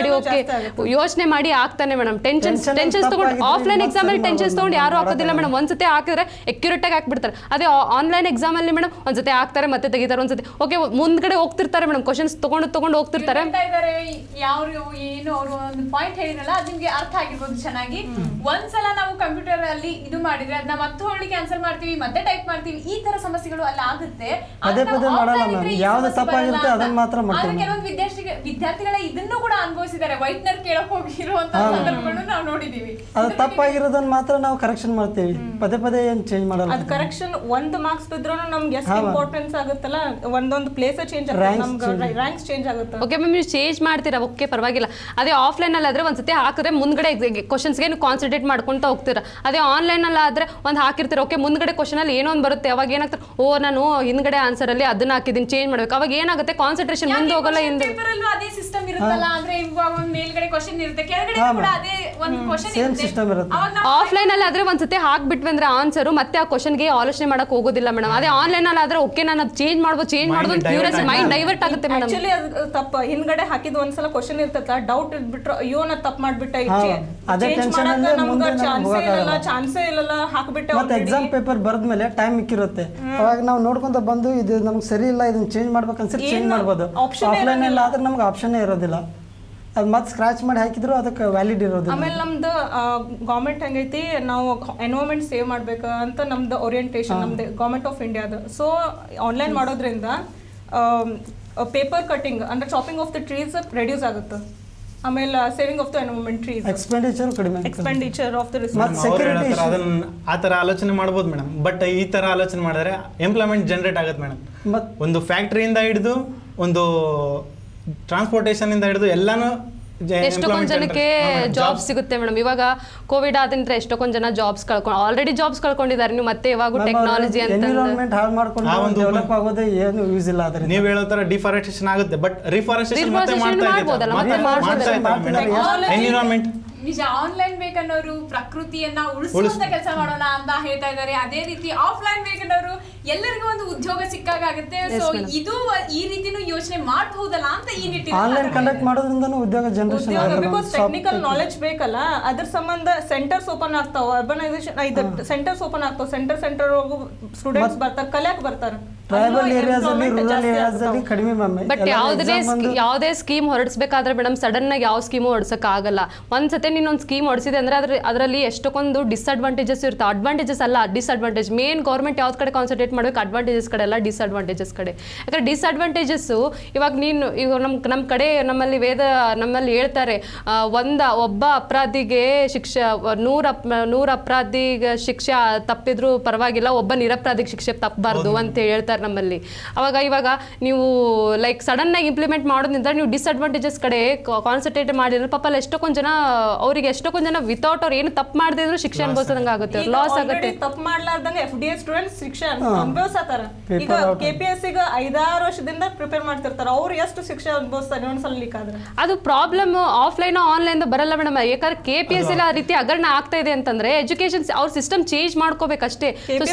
ಯೋಚನೆ ಮಾಡಿ ಆಗ್ತಾನೆ ಮೇಡಮ್. ಟೆನ್ಷನ್ಸ್ ತಗೊಂಡು ಆಫ್ಲೈನ್ ಎಕ್ಸಾಮ್ ಅಲ್ಲಿ ಟೆನ್ಷನ್ಸ್ ತಗೊಂಡು ಯಾರು ಹಾಕೋದಿಲ್ಲ ಮೇಡಮ್. ಒಂದ್ಸತಿ ಹಾಕಿದ್ರೆ ಅಕ್ಯುರೇಟ್ ಆಗಿ ಹಾಕ್ಬಿಡ್ತಾರೆ. ಅದೇ ಆನ್ಲೈನ್ ಎಕ್ಸಾಮ್ ಅಲ್ಲಿ ಮೇಡಮ್ ಒಂದ್ಸತಿ ಒಂದ್ಸತಿ ಹಾಕ್ತಾರೆ ಮತ್ತೆ ತೆಗಿತಾರೆ, ಒಂದ್ಸತಿ ಓಕೆ ಮುಂದ್ಗಡೆ ಹೋಗ್ತಿರ್ತಾರೆ ಮೇಡಮ್, ಕ್ವಶನ್ಸ್ ತಗೊಂಡು ಹೋಗ್ತಿರ್ತಾರೆ. ಯಾರು ಏನು ಅವರು ಒಂದು ಪಾಯಿಂಟ್ ಹೇಳಿದ್ರಲ್ಲ ಅದು ನಿಮ್ಗೆ ಅರ್ಥ ಆಗಿರ್ಬೋದು ಚೆನ್ನಾಗಿ. ಒಂದ್ಸಲ ನಾವು ಕಂಪ್ಯೂಟರ್ ಅಲ್ಲಿ ಇದು ಮಾಡಿದ್ರೆ ಅದನ್ನ ಮತ್ತೆ ಹೊರಳಿಗೆ ಆನ್ಸರ್ ಮಾಡ್ತೀವಿ, ಮತ್ತೆ ಟೈಪ್ ಮಾಡ್ತೀವಿ, ಈ ತರ ಸಮಸ್ಯೆಗಳು ಅಲ್ಲಿ ಆಗುತ್ತೆ. ಯಾವ್ದು ತಪ್ಪಾಗಿರುತ್ತೆ ಅದನ್ನ ಮಾತ್ರ ಮಾಡ್ತೀವಿ. ಕೆಲವೊಂದು ವಿದ್ಯಾರ್ಥಿಗಳ ಇದನ್ನು ಕೂಡ ಅನುಭವಿಸಿದ್ದಾರೆ, ವೈಟ್ನರ್ ಕೇಳಕ್ ಹೋಗಿರುವಂತ ಸಂದರ್ಭಗಳನ್ನು ನಾವು ನೋಡಿದೀವಿ. ಅದು ತಪ್ಪಾಗಿರೋದನ್ನ ಮಾತ್ರ ನಾವು ಕರೆಕ್ಷನ್ ಮಾಡ್ತೀವಿ, ಪದೇ ಏನ್ ಚೇಂಜ್ ಮಾಡಲ್ಲ. ಅದು ಕರೆಕ್ಷನ್ 1 ಮಾರ್ಕ್ಸ್ ಬಿದ್ರೂ ನಮ್ಗೆ ಎಷ್ಟು ಇಂಪಾರ್ಟೆನ್ಸ್ ಆಗುತ್ತಲ್ಲ, ಒಂದೊಂದು ಪ್ಲೇಸ್ ಚೇಂಜ್ ಆಗುತ್ತೆ, ನಮ್ಗೆ ರ್ಯಾಂಕ್ಸ್ ಚೇಂಜ್ ಆಗುತ್ತೆ. ಓಕೆ ಮ್ಯಾಮ್, ನೀವು ಚೇಂಜ್ ಮಾಡ್ತೀರಾ, ಓಕೆ ಪರವಾಗಿಲ್ಲ. ಅದೇ ಆಫ್ಲೈನ್ ಅಲ್ಲಿ ಆದ್ರೆ ಒಂದ್ಸತಿ ಹಾಕಿದ್ರೆ ಮುಂದ್ಗಡೆ ಕ್ವಶನ್ಸ್ಗೆ ನೀವು ಕಾನ್ಸಂಟ್ರೇಟ್ ಮಾಡ್ಕೊಂತ ಹೋಗ್ತೀರಾ. ಅದೇ ಆನ್ಲೈನ್ ಅಲ್ಲಿ ಆದ್ರೆ ಒಂದು ಹಾಕಿರ್ತೀರ, ಓಕೆ ಮುಂದ್ಗಡೆ ಕ್ವಶನ್ ಅಲ್ಲಿ ಏನೋ ಒಂದು ಬರುತ್ತೆ, ಅವಾಗ ಏನಾಗ್ತಾರೆ, ಓ ನಾನು ಹಿಂದ್ಗಡೆ ಆನ್ಸರ್ ಅಲ್ಲಿ ಅದನ್ನ ಹಾಕಿದ್ದೀನಿ, ಚೇಂಜ್ ಮಾಡ್ಬೇಕು, ಅವಾಗ ಏನಾಗುತ್ತೆ ಕಾನ್ಸಂಟ್ರೇಷನ್ ಮುಂದೆ ಹೋಗಲ್ಲ. ಅದೇ ಸಿಸ್ಟಮ್ ಇರುತ್ತಲ್ಲ, ಅಂದ್ರೆ ಇವಾಗ ಒಂದು ಮೇಲ್ಗಡೆ ಕ್ವಶನ್ ಇರುತ್ತೆ, ಕೆಳಗಡೆ ಕೂಡ ಅದೇ ಒಂದು ಕ್ವಶನ್ ಇರುತ್ತೆ. ಆಫ್ಲೈನ್ ಅಲ್ಲಿ ಆದ್ರೆ ಒಂದ್ಸತಿ ಹಾಕ್ಬಿಟ್ವಿ ಅಂದ್ರೆ ಆನ್ಸರ್ ಮತ್ತೆ ಆ ಕ್ವಶನ್ಗೆ ಆಲೋಚನೆ ಮಾಡಕ್ ಹೋಗೋದಿಲ್ಲ ಮೇಡಮ್. ಅದೇ ಆನ್ಲೈನ್ ಅಲ್ಲಿ ಆದ್ರೆ ಓಕೆ ನಾನು ಚೇಂಜ್ ಮಾಡ್ಬೋದು ಕ್ಯೂರಿಯಾಸಿಟಿ ಮೈಂಡ್ ಡೈವರ್ಟ್ ಆಗುತ್ತೆ ಮೇಡಮ್. ಆಕ್ಚುಲಿ ಅದು ತಪ್ಪ, ಹಿಂದ್ಗಡೆ ಹಾಕಿದ ಒಂದ್ಸಲ ಕ್ವಶನ್ ಇರ್ತೈತ, ಡೌಟ್ ಇದ್ಬಿಟ್ರೆ ಅಯ್ಯೋ ನಾ ತಪ್ಪು ಮಾಡ್ಬಿಟ್ಟೆ, ಚಾನ್ಸೇ ಇಲ್ಲ ಹಾಕ್ಬಿಟ್ಟೆ. ಮತ್ತೆ ಎಕ್ಸಾಮ್ ಪೇಪರ್ ಬರೆದ್ಮೇಲೆ ಟೈಮ್ ಮಿಕ್ಕಿರುತ್ತೆ, ಅವಾಗ ನಾವು ನೋಡ್ಕೊಂತ ಬಂದು ಇದು ನಮ್ಗೆ ಸರಿ ಇಲ್ಲ, ಇದನ್ನ ಚೇಂಜ್ ಮಾಡ್ಬೇಕನ್ಸಿದ್ರೆ ಚೇಂಜ್ ಮಾಡ್ಬೋದು. ಆಫ್ಲೈನ್ ಅಲ್ಲಿ ಆದ್ರೆ ನಮ್ಗೆ ಆಪ್ಷನ್ನೇ ಇರೋದಿಲ್ಲ, ಅದು ಮತ್ತೆ ಸ್ಕ್ರಾಚ್ ಮಾಡಿ ಹಾಕಿದ್ರು ಅದಕ್ಕೆ ವ್ಯಾಲಿಡ್ ಇರೋದು. ಆಮೇಲೆ ನಮ್ದು ಗೌರ್ಮೆಂಟ್ ಹೆಂಗೈತಿ, ನಾವು ಎನ್ವೈರನ್ಮೆಂಟ್ ಸೇವ್ ಮಾಡ್ಬೇಕು ಅಂತ ನಮ್ದು ಓರಿಯೆಂಟೇಷನ್ ನಮ್ದು ಗೌರ್ಮೆಂಟ್ ಆಫ್ ಇಂಡಿಯಾದ. ಸೊ ಆನ್ಲೈನ್ ಮಾಡೋದ್ರಿಂದ ಪೇಪರ್ ಕಟಿಂಗ್ ಅಂದ್ರೆ chopping of the trees reduce ಆಗುತ್ತೆ. ಆಮೇಲೆ saving of the environment trees, expenditure ಕಡಿಮೆ, ಎಕ್ಸ್ಪೆಂಡಿಚರ್ ಆಫ್ ದ ಅದನ್ನ ಆ ತರ ಆಲೋಚನೆ ಮಾಡ್ಬೋದು ಮೇಡಮ್. ಬಟ್ ಈ ತರ ಆಲೋಚನೆ ಮಾಡಿದ್ರೆ ಎಂಪ್ಲಾಯ್ಮೆಂಟ್ ಜನರೇಟ್ ಆಗುತ್ತೆ ಮೇಡಮ್. ಒಂದು ಫ್ಯಾಕ್ಟ್ರಿಯಿಂದ ಹಿಡಿದು ಒಂದು ಟ್ರಾನ್ಸ್ಪೋರ್ಟೇಷನ್ ಇಂದ ಹಿಡಿದು ಎಲ್ಲಾನು ಎಷ್ಟೊಂದು ಜನಕ್ಕೆ ಜಾಬ್ ಸಿಗುತ್ತೆ ಮೇಡಮ್. ಇವಾಗ ಕೋವಿಡ್ ಆದ್ರಿಂದ ಎಷ್ಟೊಂದು ಜನ ಜಾಬ್ಸ್ ಆಲ್ರೆಡಿ ಜಾಬ್ಸ್ ಕಳ್ಕೊಂಡಿದ್ದಾರೆ. ನೀವು ಮತ್ತೆ ಇವಾಗ ಟೆಕ್ನಾಲಜಿ ಅಂತ ಎನ್ವಿರಾನ್ಮೆಂಟ್ ಹಾಳು ಮಾಡ್ಕೊಂಡು ಡೆವಲಪ್ ಆಗೋದೇ ಏನು ಯೂಸ್ ಇಲ್ಲ. ಅದರಿಂದ ನೀವು ಹೇಳೋ ತರ ಡಿಫಾರೆಸ್ಟೇಷನ್ ಆಗುತ್ತೆ, ಬಟ್ ರಿಫಾರೆಸ್ಟೇಷನ್ ಮತ್ತೆ ಎನ್ವಿರಾನ್ಮೆಂಟ್ ನಿಜ. ಆನ್ಲೈನ್ ಬೇಕನ್ನೋರು ಪ್ರಕೃತಿಯನ್ನ ಉಳಿಸುವಂತ ಕೆಲಸ ಮಾಡೋಣ ಅಂತ ಹೇಳ್ತಾ ಇದ್ದಾರೆ. ಅದೇ ರೀತಿ ಆಫ್ಲೈನ್ ಬೇಕನ್ನೋರು ಎಲ್ಲರಿಗೂ ಒಂದು ಉದ್ಯೋಗ ಸಿಕ್ಕಾಗುತ್ತೆ. ಸೊ ಇದು ಈ ರೀತಿನೂ ಯೋಚನೆ ಮಾಡಬಹುದಲ್ಲ ಅಂತ ಈ ನಿಟ್ಟಿನಲ್ಲಿ ಆನ್ಲೈನ್ ಕಂಡಕ್ಟ್ ಮಾಡೋದ್ರಿಂದನೂ ಉದ್ಯೋಗ ಜನರೇಷನ್ ಆಗುತ್ತೆ. ಬಿಕಾಸ್ ಟೆಕ್ನಿಕಲ್ ನಾಲೆಜ್ ಬೇಕಲ್ಲ, ಅದ್ರ ಸಂಬಂಧ ಸೆಂಟರ್ಸ್ ಓಪನ್ ಆಗ್ತಾವ, ಅರ್ಬನೈಸೇಷನ್ ಸೆಂಟರ್ಸ್ ಓಪನ್ ಆಗ್ತಾವ, ಸೆಂಟರ್ ಸ್ಟೂಡೆಂಟ್ಸ್ ಬರ್ತಾರೆ, ಕಲಿಯಕ್ ಬರ್ತಾರೆ. ಟ್ರೈಬಲ್ ಏರಿಯಾಸ್ ಅಲ್ಲಿ, ರೂರಲ್ ಏರಿಯಾಸ್ ಅಲ್ಲಿ ಕಡಿಮೆ ಮ್ಯಾಮ್. ಬಟ್ ಯಾವುದೇ ಸ್ಕೀಮ್ ಹೊರಡಿಸಬೇಕಾದ್ರೆ ಮೇಡಮ್ ಸಡನ್ ಆಗಿ ಯಾವ ಸ್ಕೀಮು ಹೊರಡ್ಸಕ್ ಆಗಲ್ಲ. ಒಂದ್ಸತಿ ನೀನೊಂದು ಸ್ಕೀಮ್ ಹೊಡಿಸಿದೆ ಅಂದ್ರೆ ಅದರಲ್ಲಿ ಎಷ್ಟೊಂದು ಡಿಸ್ಅಡ್ವಾಂಟೇಜಸ್ ಇರುತ್ತೆ. ಅಡ್ವಾಂಟೇಜಸ್ ಅಲ್ಲ, ಡಿಸ್ಅಡ್ವಾಂಟೇಜ್. ಮೇನ್ ಗೌರ್ಮೆಂಟ್ ಯಾವ್ದು ಕಡೆ ಕಾನ್ಸಂಟ್ರೇಟ್ ಮಾಡಬೇಕು, ಅಡ್ವಾಂಟೇಜಸ್ ಕಡೆ ಅಲ್ಲ, ಡಿಸ್ಅಡ್ವಾಂಟೇಜಸ್ ಕಡೆ. ಯಾಕಂದ್ರೆ ಡಿಸ್ಅಡ್ವಾಂಟೇಜಸ್ ಇವಾಗ ನಮ್ಮ ಕಡೆ ನಮ್ಮಲ್ಲಿ ಹೇಳ್ತಾರೆ, ಒಬ್ಬ ಅಪರಾಧಿಗೆ ಶಿಕ್ಷೆ 100 ಅಪರಾಧಿಗೆ ಶಿಕ್ಷೆ ತಪ್ಪಿದ್ರು ಪರವಾಗಿಲ್ಲ, ಒಬ್ಬ ನಿರಪರಾಧಿಗೆ ಶಿಕ್ಷೆ ತಪ್ಪಬಾರ್ದು ಅಂತ ಹೇಳ್ತಾರೆ ನಮ್ಮಲ್ಲಿ. ಇವಾಗ ನೀವು ಲೈಕ್ ಸಡನ್ ಆಗಿ ಇಂಪ್ಲಿಮೆಂಟ್ ಮಾಡೋದ್ರಿಂದ ನೀವು ಡಿಸ್ಅಡ್ವಾಂಟೇಜಸ್ ಕಡೆ ಕಾನ್ಸಂಟ್ರೇಟ್ ಮಾಡಿದ್ರೆ ಪಾಪ ಎಷ್ಟೊಂದು ಜನ ವಿತೌಟ್ ಅವ್ರು ಏನು ತಪ್ಪು ಮಾಡದಿದ್ರು ಶಿಕ್ಷೆ ಅನುಭವಿಸದಂಗೆ ಆಗುತ್ತೆ, ಲಾಸ್ ಆಗುತ್ತೆ. ತಪ್ಪು ಮಾಡ್ಲಾರ್ದಂಗೆ FDA ಸ್ಟೂಡೆಂಟ್ಸ್ ಶಿಕ್ಷೆ ಅನುಭವಿಸತಾರ. ಈಗ KPSC ಗೆ 5-6 ವರ್ಷದಿಂದ ಪ್ರಿಪೇರ್ ಮಾಡ್ತಿರ್ತಾರೆ, ಅವ್ರು ಎಷ್ಟು ಶಿಕ್ಷೆ ಅನುಭವಿಸ್ತಾರೆ ಒಂದ್ಸಲ ಲೀಕ್ ಆದ್ರೆ. ಅದು ಪ್ರಾಬ್ಲಮ್ ಆಫ್ಲೈನ್ ಆನ್ಲೈನ್ ಬರಲ್ಲ ಮೇಡಮ್. ಯಾಕಂದ್ರೆ KPSC ಆ ರೀತಿ ಹಗರಣ ಆಗ್ತಾ ಇದೆ ಅಂತಂದ್ರೆ ಎಜುಕೇಶನ್ ಅವ್ರ ಸಿಸ್ಟಮ್ ಚೇಂಜ್ ಮಾಡ್ಕೋಬೇಕಷ್ಟೇ.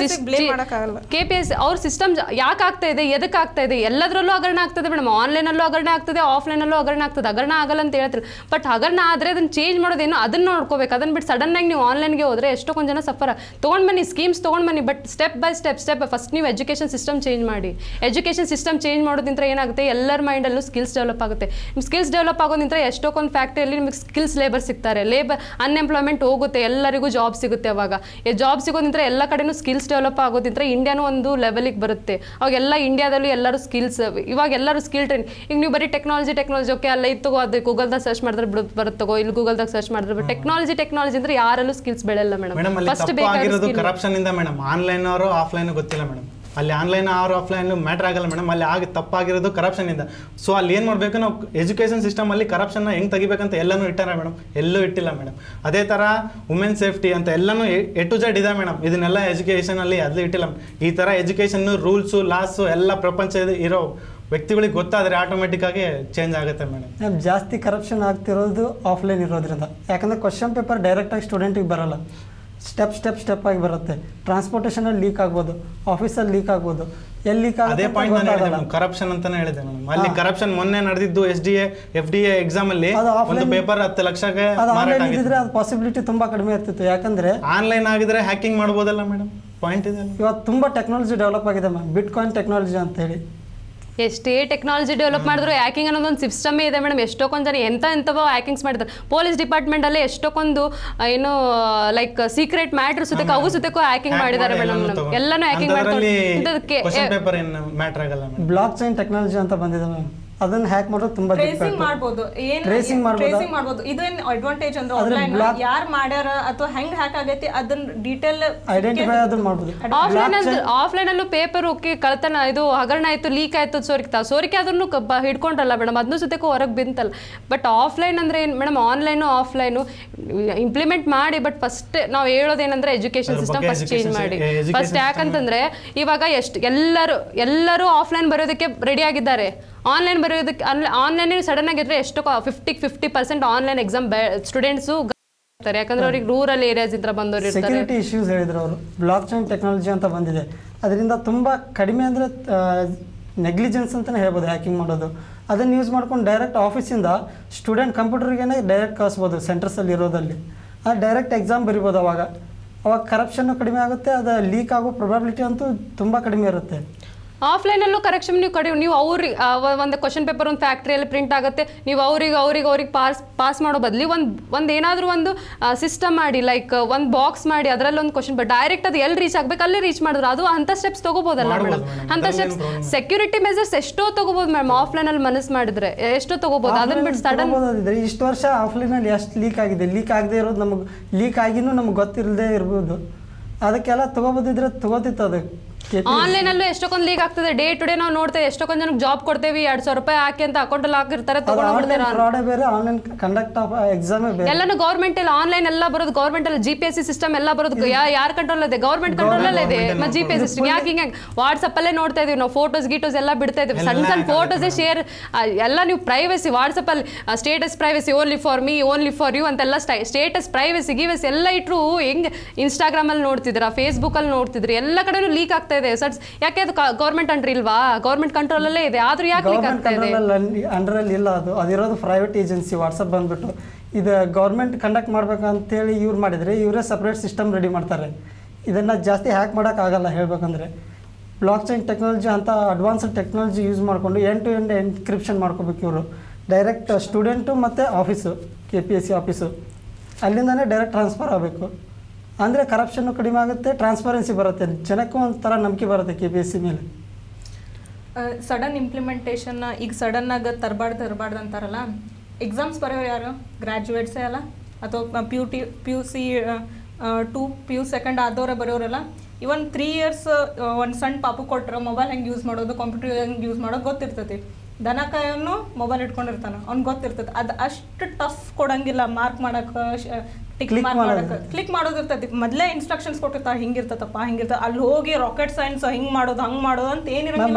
KPSC ಅವ್ರ ಸಿಸ್ಟಮ್ ಯಾಕೆ ಆಗ್ತಾ ಇದೆ, ಎದಕ್ಕೆ ಆಗ್ತಾ ಇದೆ, ಎಲ್ಲದರಲ್ಲೂ ಹಗರಣ ಆಗ್ತದೆ ಮೇಡಮ್. ಆನ್ಲೈನಲ್ಲೂ ಹಗರಣ ಆಗ್ತದೆ, ಆಫ್ಲೈನಲ್ಲೂ ಹಗರಣ ಆಗ್ತದೆ. ಹಗರಣ ಆಗಲ್ಲ ಅಂತ ಹೇಳ್ತಾರೆ, ಬಟ್ ಹಗರಣ ಆದರೆ ಅದನ್ನ ಚೇಂಜ್ ಮಾಡೋದೇನು ಅದನ್ನ ನೋಡ್ಕೋಬೇಕು. ಅದನ್ನ ಬಿಟ್ಟು ಸಡನ್ ಆಗಿ ನೀವು ಆನ್ಲೈನ್ಗೆ ಹೋದ್ರೆ ಎಷ್ಟೊಂದು ಜನ ಸಫರ್. ತೊಗೊಂಡು ಬನ್ನಿ ಸ್ಕೀಮ್ಸ್ ತೊಗೊಂಡು ಬನ್ನಿ, but step by step first ನೀವು ಎಜುಕೇಷನ್ ಸಿಸ್ಟಮ್ ಚೇಂಜ್ ಮಾಡಿ. ಎಜುಕೇಷನ್ ಸಿಸ್ಟಮ್ ಚೇಂಜ್ ಮಾಡೋದ್ರಿಂದ ಏನಾಗುತ್ತೆ, ಎಲ್ಲರ ಮೈಂಡಲ್ಲೂ ಸ್ಕಿಲ್ಸ್ ಡೆವಲಪ್ ಆಗುತ್ತೆ. ಸ್ಕಿಲ್ಸ್ ಡೆವಲಪ್ ಆಗೋದ್ರಿಂದ ಎಷ್ಟೊಂದು ಫ್ಯಾಕ್ಟ್ರಿಯಲ್ಲಿ ನಿಮಗೆ ಸ್ಕಿಲ್ಸ್ ಲೇಬರ್ ಸಿಗ್ತಾರೆ, ಅನ್ಎಂಪ್ಲಾಯ್ಮೆಂಟ್ ಹೋಗುತ್ತೆ, ಎಲ್ಲರಿಗೂ ಜಾಬ್ ಸಿಗುತ್ತೆ. ಅವಾಗ ಜಾಬ್ ಸಿಗೋದ್ರಿಂದ ಎಲ್ಲ ಕಡೆನೂ ಸ್ಕಿಲ್ಸ್ ಡೆವಲಪ್ ಆಗೋದ್ರಿಂದ ಇಂಡಿಯಾನು ಒಂದು ಲೆವೆಲಿಗೆ ಬರುತ್ತೆ. ಅವಾಗೆಲ್ಲ ಇಂಡಿಯಾದಲ್ಲೂ ಎಲ್ಲರೂ ಸ್ಕಿಲ್ಸ್, ಇವಾಗ ಎಲ್ಲರೂ ಸ್ಕಿಲ್ ಟ್ರೈನ್. ಈಗ ನೀವು ಬರೀ ಟೆಕ್ನಾಲಜಿ ಓಕೆ ಅಲ್ಲ ಇತ್ತು, ಅದು ಗೂಗಲ್ದಾಗ ಸರ್ಚ್ ಮಾಡಿದ್ರೆ ಬರುತ್ತೋ, ಇಲ್ಲಿ ಗೂಗಲ್ದಾಗ ಸರ್ಚ್ ಮಾಡಿದ್ರೆ ಟೆಕ್ನಾಲಜಿ ಅಂದ್ರೆ ಯಾರಲ್ಲೂ ಸ್ಕಿಲ್ಸ್ ಬೆಳೆಯಲ್ಲ ಮೇಡಮ್. ಫಸ್ಟ್ ಬೇಕಾಗಿರೋದು ಕರಪ್ಷನ್ ಇಂದ ಮೇಡಮ್. ಆನ್ಲೈನ್ ಅವರು ಆಫ್ಲೈನ್ ಗೊತ್ತಿಲ್ಲ ಮೇಡಮ್. ಅಲ್ಲಿ ಆನ್ಲೈನ್ ಆರ್ ಆಫ್ಲೈನ್ ಮ್ಯಾಟರ್ ಆಗಲ್ಲ ಮೇಡಮ್. ಅಲ್ಲಿ ತಪ್ಪಾಗಿರೋದು ಕರಪ್ಷನ್ ಇಂದ. ಸೊ ಅಲ್ಲಿ ಏನು ಮಾಡಬೇಕು, ನಾವು ಎಜುಕೇಷನ್ ಸಿಸ್ಟಮ್ ಅಲ್ಲಿ ಕರಪ್ಷನ್ ಹೆಂಗೆ ತೆಗಿಬೇಕಂತ ಎಲ್ಲನೂ ಇಟ್ಟಾರ ಮೇಡಮ್, ಎಲ್ಲೂ ಇಟ್ಟಿಲ್ಲ ಮೇಡಮ್. ಅದೇ ಥರ ವುಮೆನ್ ಸೇಫ್ಟಿ ಅಂತ ಎಲ್ಲನೂ A to Z ಇದೆ ಮೇಡಮ್. ಇದನ್ನೆಲ್ಲ ಎಜುಕೇಷನ್ ಅಲ್ಲಿ ಅದು ಇಟ್ಟಿಲ್ಲ. ಈ ಥರ ಎಜುಕೇಷನ್ ರೂಲ್ಸು ಲಾಸು ಎಲ್ಲ ಪ್ರಪಂಚ ಇರೋ ವ್ಯಕ್ತಿಗಳಿಗೆ ಗೊತ್ತಾದರೆ ಆಟೋಮೆಟಿಕ್ ಆಗಿ ಚೇಂಜ್ ಆಗುತ್ತೆ ಮೇಡಮ್. ಜಾಸ್ತಿ ಕರಪ್ಷನ್ ಆಗ್ತಿರೋದು ಆಫ್ಲೈನ್ ಇರೋದ್ರಿಂದ. ಯಾಕಂದರೆ ಕ್ವಶನ್ ಪೇಪರ್ ಡೈರೆಕ್ಟಾಗಿ ಸ್ಟೂಡೆಂಟಿಗೆ ಬರೋಲ್ಲ, ಸ್ಟೆಪ್ ಆಗಿ ಬರುತ್ತೆ. ಟ್ರಾನ್ಸ್ಪೋರ್ಟೇಷನಲ್ಲಿ ಲೀಕ್ ಆಗ್ಬೋದು, ಆಫೀಸಲ್ಲಿ ಲೀಕ್ ಆಗ್ಬೋದು, ಎಲ್ಲಿ ಲೀಕ್ ಆಗುತ್ತೆ. ಅದೇ ಪಾಯಿಂಟ್ ನಾನು ಹೇಳಿದೆ ಮೇಡಮ್, ಕರಪ್ಷನ್ ಅಂತಾನೆ ಹೇಳಿದೆ ಮೇಡಮ್. ಅಲ್ಲಿ ಕರಪ್ಷನ್ ಮೊನ್ನೆ ನಡೆದಿದ್ದು FDA ಎಕ್ಸಾಮ್ ಅಲ್ಲಿ ಒಂದು ಪೇಪರ್ 10 ಲಕ್ಷಕ್ಕೆ ಆನ್ಲೈನ್ ಇದ್ದಿದ್ರೆ ಅದು ಪಾಸಿಬಿಲಿಟಿ ತುಂಬಾ ಕಡಿಮೆ ಇರ್ತಿತ್ತು. ಯಾಕಂದ್ರೆ ಆನ್ಲೈನ್ ಆಗಿದ್ರೆ ಹ್ಯಾಕಿಂಗ್ ಮಾಡ್ಬೋದಲ್ಲ ಮೇಡಮ್. ಪಾಯಿಂಟ್ ಇದೆ ಅಲ್ಲ? ಇವತ್ತು ತುಂಬ ಟೆಕ್ನಾಲಜಿ ಡೆವಲಪ್ ಆಗಿದೆ ಮ್ಯಾಮ್, ಬಿಟ್ಕಾಯಿನ್ ಟೆಕ್ನಾಲಜಿ ಅಂತೇಳಿ. ಎಷ್ಟೇ ಟೆಕ್ನಾಲಜಿ ಡೆವಲಪ್ ಮಾಡಿದ್ರು ಹ್ಯಾಕಿಂಗ್ ಅನ್ನೋದೊಂದು ಸಿಸ್ಟಮೇ ಇದೆ ಮೇಡಮ್. ಎಷ್ಟೊಂದು ಜನ ಎಂಥವೋ ಹ್ಯಾಕಿಂಗ್ಸ್ ಮಾಡಿದ್ದಾರೆ. ಪೊಲೀಸ್ ಡಿಪಾರ್ಟ್ಮೆಂಟಲ್ಲೇ ಎಷ್ಟೊಂದು ಏನು ಲೈಕ್ ಸೀಕ್ರೆಟ್ ಮ್ಯಾಟ್ರ್ ಸುತ್ತಕ್ಕೆ ಅವು ಸುತ್ತಕ್ಕೂ ಹ್ಯಾಕಿಂಗ್ ಮಾಡಿದ್ದಾರೆ ಮೇಡಮ್. ಎಲ್ಲನೂ ಹ್ಯಾಕಿಂಗ್ ಮಾಡ್ತಾರೆ. ಬ್ಲಾಕ್ ಚೈನ್ ಟೆಕ್ನಾಲಜಿ ಅಂತ ಬಂದಿದೆ ಮ್ಯಾಮ್, ಅದನ್ನ ಹ್ಯಾಕ್ ಮಾಡೋದು ತುಂಬಾ ಟ್ರೇಸಿಂಗ್ ಮಾಡ್ಬೋದು. ಏನು ಟ್ರೇಸಿಂಗ್ ಮಾಡ್ಬೋದು. ಇದು ಏನು ಅಡ್ವಾಂಟೇಜ್ ಅಂದ್ರೆ ಆನ್ಲೈನ್ ಯಾರು ಮಾಡ್ಯಾರ ಅಥವಾ ಹೆಂಗ್ ಹ್ಯಾಕ್ ಆಗೈತಿ ಅದನ್ನ ಡೀಟೇಲ್ ಐಡೆಂಟಿಫೈ ಅದನ್ನ ಮಾಡ್ಬೋದು. ಆಫ್ಲೈನ್ ಅಲ್ಲೂ ಪೇಪರ್ ಓಕೆ ಕಳ್ತನ ಇದು ಹಗರಣ ಆಯ್ತು, ಲೀಕ್ ಆಯ್ತು, ಸೋರಿಕೆ ಅದನ್ನು ಹಿಡ್ಕೊಂಡ್ರಲ್ಲ ಮೇಡಮ್, ಅದನ್ನು ಸುತ್ತಕ್ಕೂ ಹೊರಗೆ ಬಿಂತಲ್ಲ. ಬಟ್ ಆಫ್ಲೈನ್ ಅಂದ್ರೆ ಏನು ಮೇಡಮ್, ಆನ್ಲೈನು ಆಫ್ಲೈನು ಇಂಪ್ಲಿಮೆಂಟ್ ಮಾಡಿ, ಬಟ್ ಫಸ್ಟ್ ನಾವು ಹೇಳೋದೇನಂದ್ರೆ ಎಜುಕೇಶನ್ ಸಿಸ್ಟಮ್ ಫಸ್ಟ್ ಚೇಂಜ್ ಮಾಡಿ ಫಸ್ಟ್. ಯಾಕಂತಂದ್ರೆ ಇವಾಗ ಎಲ್ಲರೂ ಆಫ್ಲೈನ್ ಬರೋದಕ್ಕೆ ರೆಡಿ ಆಗಿದ್ದಾರೆ. ಆನ್ಲೈನ್ ಬರೆಯೋದಕ್ಕೆ ಆನ್ಲೈನ್ ಸಡನ್ ಆಗಿದ್ರೆ ಎಷ್ಟೋ 50% ಆನ್ಲೈನ್ ಎಕ್ಸಾಮ್ ಸ್ಟೂಡೆಂಟ್ಸು ಇರ್ತಾರೆ. ಯಾಕಂದ್ರೆ ಅವ್ರಿಗೆ ರೂರಲ್ ಏರಿಯಾಸ್ ಇಂದ ಬಂದವರು ಇರ್ತಾರೆ. ಸೆಕ್ಯೂರಿಟಿ ಇಶ್ಯೂಸ್ ಹೇಳಿದ್ರು ಅವರು. ಬ್ಲಾಕ್ ಚೈನ್ ಟೆಕ್ನಾಲಜಿ ಅಂತ ಬಂದಿದೆ, ಅದರಿಂದ ತುಂಬ ಕಡಿಮೆ ಅಂದರೆ ನೆಗ್ಲಿಜೆನ್ಸ್ ಅಂತಲೇ ಹೇಳ್ಬೋದು ಹ್ಯಾಕಿಂಗ್ ಮಾಡೋದು. ಅದನ್ನು ಯೂಸ್ ಮಾಡ್ಕೊಂಡು ಡೈರೆಕ್ಟ್ ಆಫೀಸಿಂದ ಸ್ಟೂಡೆಂಟ್ ಕಂಪ್ಯೂಟರ್ಗೇ ಡೈರೆಕ್ಟ್ ಕಳಿಸ್ಬೋದು ಸೆಂಟರ್ಸಲ್ಲಿ ಇರೋದಲ್ಲಿ. ಅದು ಡೈರೆಕ್ಟ್ ಎಕ್ಸಾಮ್ ಬರಿಬೋದು. ಅವಾಗ ಕರಪ್ಷನ್ನು ಕಡಿಮೆ ಆಗುತ್ತೆ, ಅದು ಲೀಕ್ ಆಗೋ ಪ್ರೊಬಾಬಿಲಿಟಿ ಅಂತೂ ತುಂಬ ಕಡಿಮೆ ಇರುತ್ತೆ. ಆಫ್ಲೈನಲ್ಲೂ ಕರೆಕ್ಷನ್ ನೀವು ಅವ್ರಿಗೆ ಒಂದು ಕ್ವಶನ್ ಪೇಪರ್ ಒಂದು ಫ್ಯಾಕ್ಟ್ರಿಯಲ್ಲಿ ಪ್ರಿಂಟ್ ಆಗುತ್ತೆ, ನೀವು ಅವ್ರಿಗೆ ಪಾಸ್ ಮಾಡೋ ಬದಲಿ ಒಂದು ಏನಾದರೂ ಒಂದು ಸಿಸ್ಟಮ್ ಮಾಡಿ, ಲೈಕ್ ಒಂದು ಬಾಕ್ಸ್ ಮಾಡಿ ಅದರಲ್ಲಿ ಒಂದು ಕ್ವಶನ್ ಡೈರೆಕ್ಟ್ ಅದು ಎಲ್ಲಿ ರೀಚ್ ಆಗಬೇಕು ಅಲ್ಲಿ ರೀಚ್ ಮಾಡಿದ್ರು. ಅದು ಅಂಥ ಸ್ಟೆಪ್ಸ್ ತೊಗೋಬೋದಲ್ಲ ಮೇಡಮ್. ಅಂಥ ಸ್ಟೆಪ್ಸ್ ಸೆಕ್ಯೂರಿಟಿ ಮೆಜರ್ಸ್ ಎಷ್ಟೋ ತೊಗೋಬೋದು ಮೇಡಮ್. ಆಫ್ಲೈನಲ್ಲಿ ಮನಸ್ಸು ಮಾಡಿದ್ರೆ ಎಷ್ಟೋ ತೊಗೋಬೋದು. ಅದನ್ನ ಬಿಟ್ಟು ಸಡನ್ ಇಷ್ಟು ವರ್ಷ ಆಫ್ಲೈನಲ್ಲಿ ಎಷ್ಟು ಲೀಕ್ ಆಗಿದೆ, ಲೀಕ್ ಆಗದೆ ಇರೋದು ನಮಗೆ, ಲೀಕ್ ಆಗಿನೂ ನಮ್ಗೆ ಗೊತ್ತಿರದೇ ಇರ್ಬೋದು. ಅದಕ್ಕೆಲ್ಲ ತೊಗೋಬೋದಿದ್ರೆ ತೊಗೋತಿತ್ತು. ಅದು ಆನ್ಲೈನಲ್ಲೂ ಎಷ್ಟೊಂದು ಲೀಕ್ ಆಗ್ತದೆ. ಡೇ ಟು ಡೇ ನಾವು ನೋಡ್ತೇವೆ, ಎಷ್ಟೊಂದು ಜನಕ್ಕೆ ಜಾಬ್ ಕೊಡ್ತೇವೆ, 2,000 ರೂಪಾಯಿ ಹಾಕಿ ಅಂತ ಅಕೌಂಟಲ್ಲಿ ಹಾಕಿರ್ತಾರೆ, ಎಲ್ಲಾನು ಗೌರ್ಮೆಂಟ್ ಎಲ್ಲ ಆನ್ಲೈನ್ ಎಲ್ಲ ಬರೋದು. ಗೌರ್ಮೆಂಟ್ ಅಲ್ಲಿ GPSC ಸಿಸ್ಟಮ್ ಎಲ್ಲ ಬರೋದು ಯಾರ ಕಂಟ್ರೋಲ್ ಇದೆ? ಗೌರ್ಮೆಂಟ್ ಕಂಟ್ರೋಲ್ ಅಲ್ಲೇ ಇದೆ. ಮತ್ತೆ GPS ಸಿಸ್ಟಮ್ ಯಾಕೆ ಹಿಂಗೆ ವಾಟ್ಸಪ್ ಅಲ್ಲೇ ನೋಡ್ತಾ ಇದೀವಿ ನಾವು, ಫೋಟೋಸ್ ಎಲ್ಲ ಬಿಡ್ತಾ ಇದೀವಿ. ಸಣ್ಣ ಫೋಟೋಸ್ ಶೇರ್ ಎಲ್ಲ ನೀವು ಪ್ರೈವಸಿ ವಾಟ್ಸಪ್ ಅಲ್ಲಿ status privacy, only for me, only for you ಅಂತೆಲ್ಲ ಸ್ಟೇಟಸ್ ಪ್ರೈವಸಿ ಗಿವಸಿ ಎಲ್ಲ ಇಟ್ರು ಹೆಂಗ್ ಇನ್ಸ್ಟಾಗ್ರಾಮ್ ಅಲ್ಲಿ ನೋಡ್ತಿದ್ರ, ಫೇಸ್ಬುಕ್ ಅಲ್ಲಿ ನೋಡ್ತಿದ್ರಿ, ಎಲ್ಲ ಕಡೆನೂ ಲೀಕ್ ಆಗ್ತಾ ಇದೆ. ಯಾಕೆ ಅದು ಗೌರ್ಮೆಂಟ್ ಅಂಡರ್ ಇಲ್ವಾ? ಗೌರ್ಮೆಂಟ್ ಕಂಟ್ರೋಲ್ ಅಲ್ಲೇ ಇದೆ, ಆದ್ರೂ ಯಾಕೆ ಲೀಕ್ ಆಗ್ತಾ ಇದೆ? ಅಂಡರಲ್ಲಿ ಇಲ್ಲ, ಅದಿರೋದು ಪ್ರೈವೇಟ್ ಏಜೆನ್ಸಿ. ವಾಟ್ಸಪ್ ಬಂದ್ಬಿಟ್ಟು ಇದು ಗೌರ್ಮೆಂಟ್ ಕಂಡಕ್ಟ್ ಮಾಡ್ಬೇಕಂತೇಳಿ ಇವ್ರು ಮಾಡಿದರೆ ಇವರೇ ಸಪ್ರೇಟ್ ಸಿಸ್ಟಮ್ ರೆಡಿ ಮಾಡ್ತಾರೆ. ಇದನ್ನು ಜಾಸ್ತಿ ಹ್ಯಾಕ್ ಮಾಡೋಕ್ಕಾಗಲ್ಲ ಹೇಳ್ಬೇಕಂದ್ರೆ. ಬ್ಲಾಕ್ ಚೈನ್ ಟೆಕ್ನಾಲಜಿ ಅಂತ ಅಡ್ವಾನ್ಸ್ಡ್ ಟೆಕ್ನಾಲಜಿ ಯೂಸ್ ಮಾಡಿಕೊಂಡು ಎಂಡ್ ಟು ಎಂಡ್ ಎನ್ಕ್ರಿಪ್ಷನ್ ಮಾಡ್ಕೋಬೇಕು ಇವರು. ಡೈರೆಕ್ಟ್ ಸ್ಟೂಡೆಂಟು ಮತ್ತು ಆಫೀಸು, KPSC ಆಫೀಸು, ಅಲ್ಲಿಂದನೇ ಡೈರೆಕ್ಟ್ ಟ್ರಾನ್ಸ್ಫರ್ ಆಗಬೇಕು. ಅಂದರೆ ಕರಪ್ಷನ್ನು ಕಡಿಮೆ ಆಗುತ್ತೆ, ಟ್ರಾನ್ಸ್ಪರೆನ್ಸಿ ಬರುತ್ತೆ, ಜನಕ್ಕೂ ಒಂಥರ ನಂಬಿಕೆ ಬರುತ್ತೆ KPSC ಮೇಲೆ. ಸಡನ್ ಇಂಪ್ಲಿಮೆಂಟೇಷನ್ ಈಗ ಸಡನ್ನಾಗಿ ತರಬಾರ್ದು ಅಂತಾರಲ್ಲ. ಎಕ್ಸಾಮ್ಸ್ ಬರೆಯೋರು ಯಾರು? ಗ್ರ್ಯಾಜುಯೇಟ್ಸೇ ಅಲ್ಲ, ಅಥವಾ PUC 2 PU ಸೆಕೆಂಡ್ ಆದವರೇ ಬರೆಯೋರಲ್ಲ. ಇವನ್ 3 ಇಯರ್ಸ್ ಒಂದು ಸಣ್ಣ ಪಾಪು ಕೊಟ್ಟರೆ ಮೊಬೈಲ್ ಹೆಂಗೆ ಯೂಸ್ ಮಾಡೋದು, ಕಂಪ್ಯೂಟರ್ ಹೆಂಗೆ ಯೂಸ್ ಮಾಡೋದು ಗೊತ್ತಿರ್ತೈತಿ. ದನಕಾಯನ್ನು ಮೊಬೈಲ್ ಇಟ್ಕೊಂಡಿರ್ತಾನೆ, ಅವ್ನಿಗೆ ಗೊತ್ತಿರ್ತೈತಿ. ಅದು ಅಷ್ಟು ಟಫ್ ಕೊಡಂಗಿಲ್ಲ ಮಾರ್ಕ್ ಮಾಡೋಕೆ, ಕ್ಲಿಕ್ ಮಾಡೋದಿರ್ತೈತಿ. ಮೊದಲೇ ಇನ್ಸ್ಟ್ರಕ್ಷನ್ಸ್ ಕೊಟ್ಟಿರ್ತಾರೆ, ಹಿಂಗಿರ್ತತಪ್ಪ ಹಿಂಗಿರ್ತ, ಅಲ್ಲಿ ಹೋಗಿ ರಾಕೆಟ್ ಸೈನ್ಸ್ ಹಿಂಗೆ ಮಾಡೋದು ಹಂಗೆ ಮಾಡೋದು ಅಂತ ಏನಿರಂಗಿಲ್ಲ.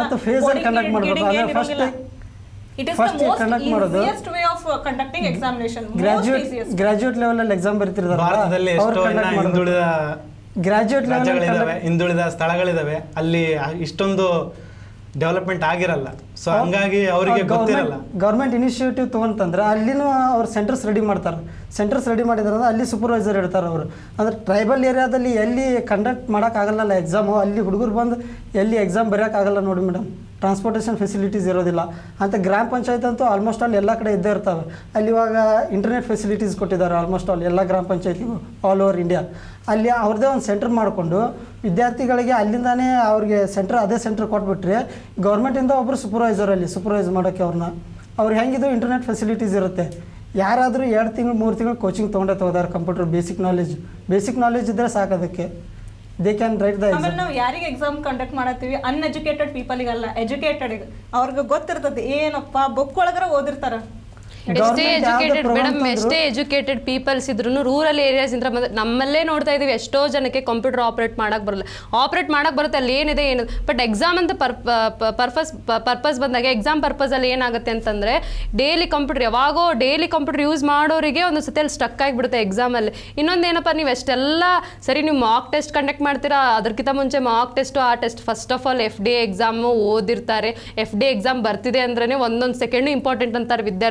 It is the most easiest way of conducting examination. Graduate level ಅಲ್ಲಿ ಎಕ್ಸಾಮ್ ಬರೀತಿರ್ತಾರೆ. ಭಾರತದಲ್ಲಿ ಗ್ರಾಜುಯೇಟ್ ಲೆವೆಲ್ ಹಿಂದುಳಿದ ಸ್ಥಳಗಳಿದಾವೆ, ಅಲ್ಲಿ ಇಷ್ಟೊಂದು ಡೆವಲಪ್ಮೆಂಟ್ ಆಗಿರಲ್ಲ. ಸೊ ಹಂಗಾಗಿ ಅವರಿಗೆ ಗೊತ್ತಿರಲ್ಲ. ಗೌರ್ಮೆಂಟ್ ಇನಿಷಿಯೇಟಿವ್ ತೊಗೊಂತಂದ್ರೆ ಅಲ್ಲಿನೂ ಅವ್ರು ಸೆಂಟರ್ಸ್ ರೆಡಿ ಮಾಡ್ತಾರೆ. ಸೆಂಟರ್ಸ್ ರೆಡಿ ಮಾಡಿದ್ರೆ ಅಲ್ಲಿ ಸೂಪರ್ವೈಸರ್ ಇರ್ತಾರೆ ಅವರು. ಅಂದರೆ ಟ್ರೈಬಲ್ ಏರಿಯಾದಲ್ಲಿ ಎಲ್ಲಿ ಕಂಡಕ್ಟ್ ಮಾಡೋಕ್ಕಾಗಲ್ಲ ಎಕ್ಸಾಮು, ಅಲ್ಲಿ ಹುಡುಗರು ಬಂದು ಎಲ್ಲಿ ಎಕ್ಸಾಮ್ ಬರೆಯೋಕ್ಕಾಗಲ್ಲ ನೋಡಿ ಮೇಡಮ್. ಟ್ರಾನ್ಸ್ಪೋರ್ಟೇಷನ್ ಫೆಸಿಲಿಟೀಸ್ ಇರೋದಿಲ್ಲ ಅಂತ. ಗ್ರಾಮ ಪಂಚಾಯತ್ ಅಂತೂ ಆಲ್ಮೋಸ್ಟ್ ಆಲ್ ಎಲ್ಲ ಕಡೆ ಇದ್ದೇ ಇರ್ತವೆ. ಅಲ್ಲಿ ಇವಾಗ ಇಂಟರ್ನೆಟ್ ಫೆಸಿಲಿಟೀಸ್ ಕೊಟ್ಟಿದ್ದಾರೆ ಆಲ್ಮೋಸ್ಟ್ ಆಲ್ ಎಲ್ಲ ಗ್ರಾಮ ಪಂಚಾಯತಿಗೂ ಆಲ್ ಓವರ್ ಇಂಡಿಯಾ. ಅಲ್ಲಿ ಅವ್ರದ್ದೇ ಒಂದು ಸೆಂಟರ್ ಮಾಡಿಕೊಂಡು ವಿದ್ಯಾರ್ಥಿಗಳಿಗೆ ಅಲ್ಲಿಂದಾನೇ ಅವ್ರಿಗೆ ಅದೇ ಸೆಂಟರ್ ಕೊಟ್ಬಿಟ್ರೆ ಗೌರ್ಮೆಂಟಿಂದ ಒಬ್ಬರು ಸೂಪರ್ವೈಸ್ ಮಾಡೋಕ್ಕೆ ಅವ್ರಿಗೆ ಹೆಂಗಿದು ಇಂಟರ್ನೆಟ್ ಫೆಸಿಲಿಟೀಸ್ ಇರುತ್ತೆ. ಯಾರಾದರೂ 2 ತಿಂಗಳು 3 ತಿಂಗಳು ಕೋಚಿಂಗ್ ತೊಗೊಂಡೇ ಕಂಪ್ಯೂಟರ್ ಬೇಸಿಕ್ ನಾಲೆಜ್ ಇದ್ದರೆ ಸಾಕು. ಅದಕ್ಕೆ they can write the exam. ನಾವು ಯಾರಿಗೆ ಎಕ್ಸಾಮ್ ಕಂಡಕ್ಟ್ ಮಾಡತ್ತೀವಿ? ಅನ್ಎಜುಕೇಟೆಡ್ ಪೀಪಲ್ಗಲ್ಲ, ಎಜುಕೇಟೆಡ್. ಅವ್ರಿಗೆ ಗೊತ್ತಿರ್ತದೆ ಏನಪ್ಪ ಬುಕ್ ಒಳಗರ ಓದಿರ್ತಾರ. ಎಷ್ಟೇ ಎಜುಕೇಟೆಡ್ ಪೀಪಲ್ಸ್ ಇದ್ರು ರೂರಲ್ ಏರಿಯಾಸ್ ಇಂದ ನಮ್ಮಲ್ಲೇ ನೋಡ್ತಾ ಇದೀವಿ ಎಷ್ಟೋ ಜನಕ್ಕೆ ಕಂಪ್ಯೂಟರ್ ಆಪರೇಟ್ ಮಾಡಕ್ ಬರುತ್ತೆ. ಅಲ್ಲಿ ಏನಿದೆ ಏನು, ಬಟ್ ಎಕ್ಸಾಮ್ ಅಂತ ಪರ್ಪಸ್ ಬಂದಾಗ ಎಕ್ಸಾಮ್ ಪರ್ಪಸ್ ಅಲ್ಲಿ ಏನಾಗುತ್ತೆ ಅಂತಂದ್ರೆ ಡೈಲಿ ಕಂಪ್ಯೂಟರ್ ಯೂಸ್ ಮಾಡೋರಿಗೆ ಒಂದು ಸತಿ ಅಲ್ಲಿ ಸ್ಟಕ್ ಆಗಿಬಿಡುತ್ತೆ ಎಕ್ಸಾಮ್ ಅಲ್ಲಿ. ಇನ್ನೊಂದೇನಪ್ಪ, ನೀವು ಎಷ್ಟೆಲ್ಲ ಸರಿ ನೀವು ಮಾಕ್ ಟೆಸ್ಟ್ ಕಂಡಕ್ಟ್ ಮಾಡ್ತೀರಾ, ಅದಕ್ಕಿಂತ ಮುಂಚೆ ಮಾಕ್ ಟೆಸ್ಟ್ ಆ test first of all FDA exam ಓದಿರ್ತಾರೆ. FDA ಎಕ್ಸಾಮ್ ಬರ್ತಿದೆ ಅಂದ್ರೆ ಒಂದೊಂದು ಸೆಕೆಂಡ್ ಇಂಪಾರ್ಟೆಂಟ್ ಅಂತಾರೆ ವಿದ್ಯಾರ್ಥಿಗಳು.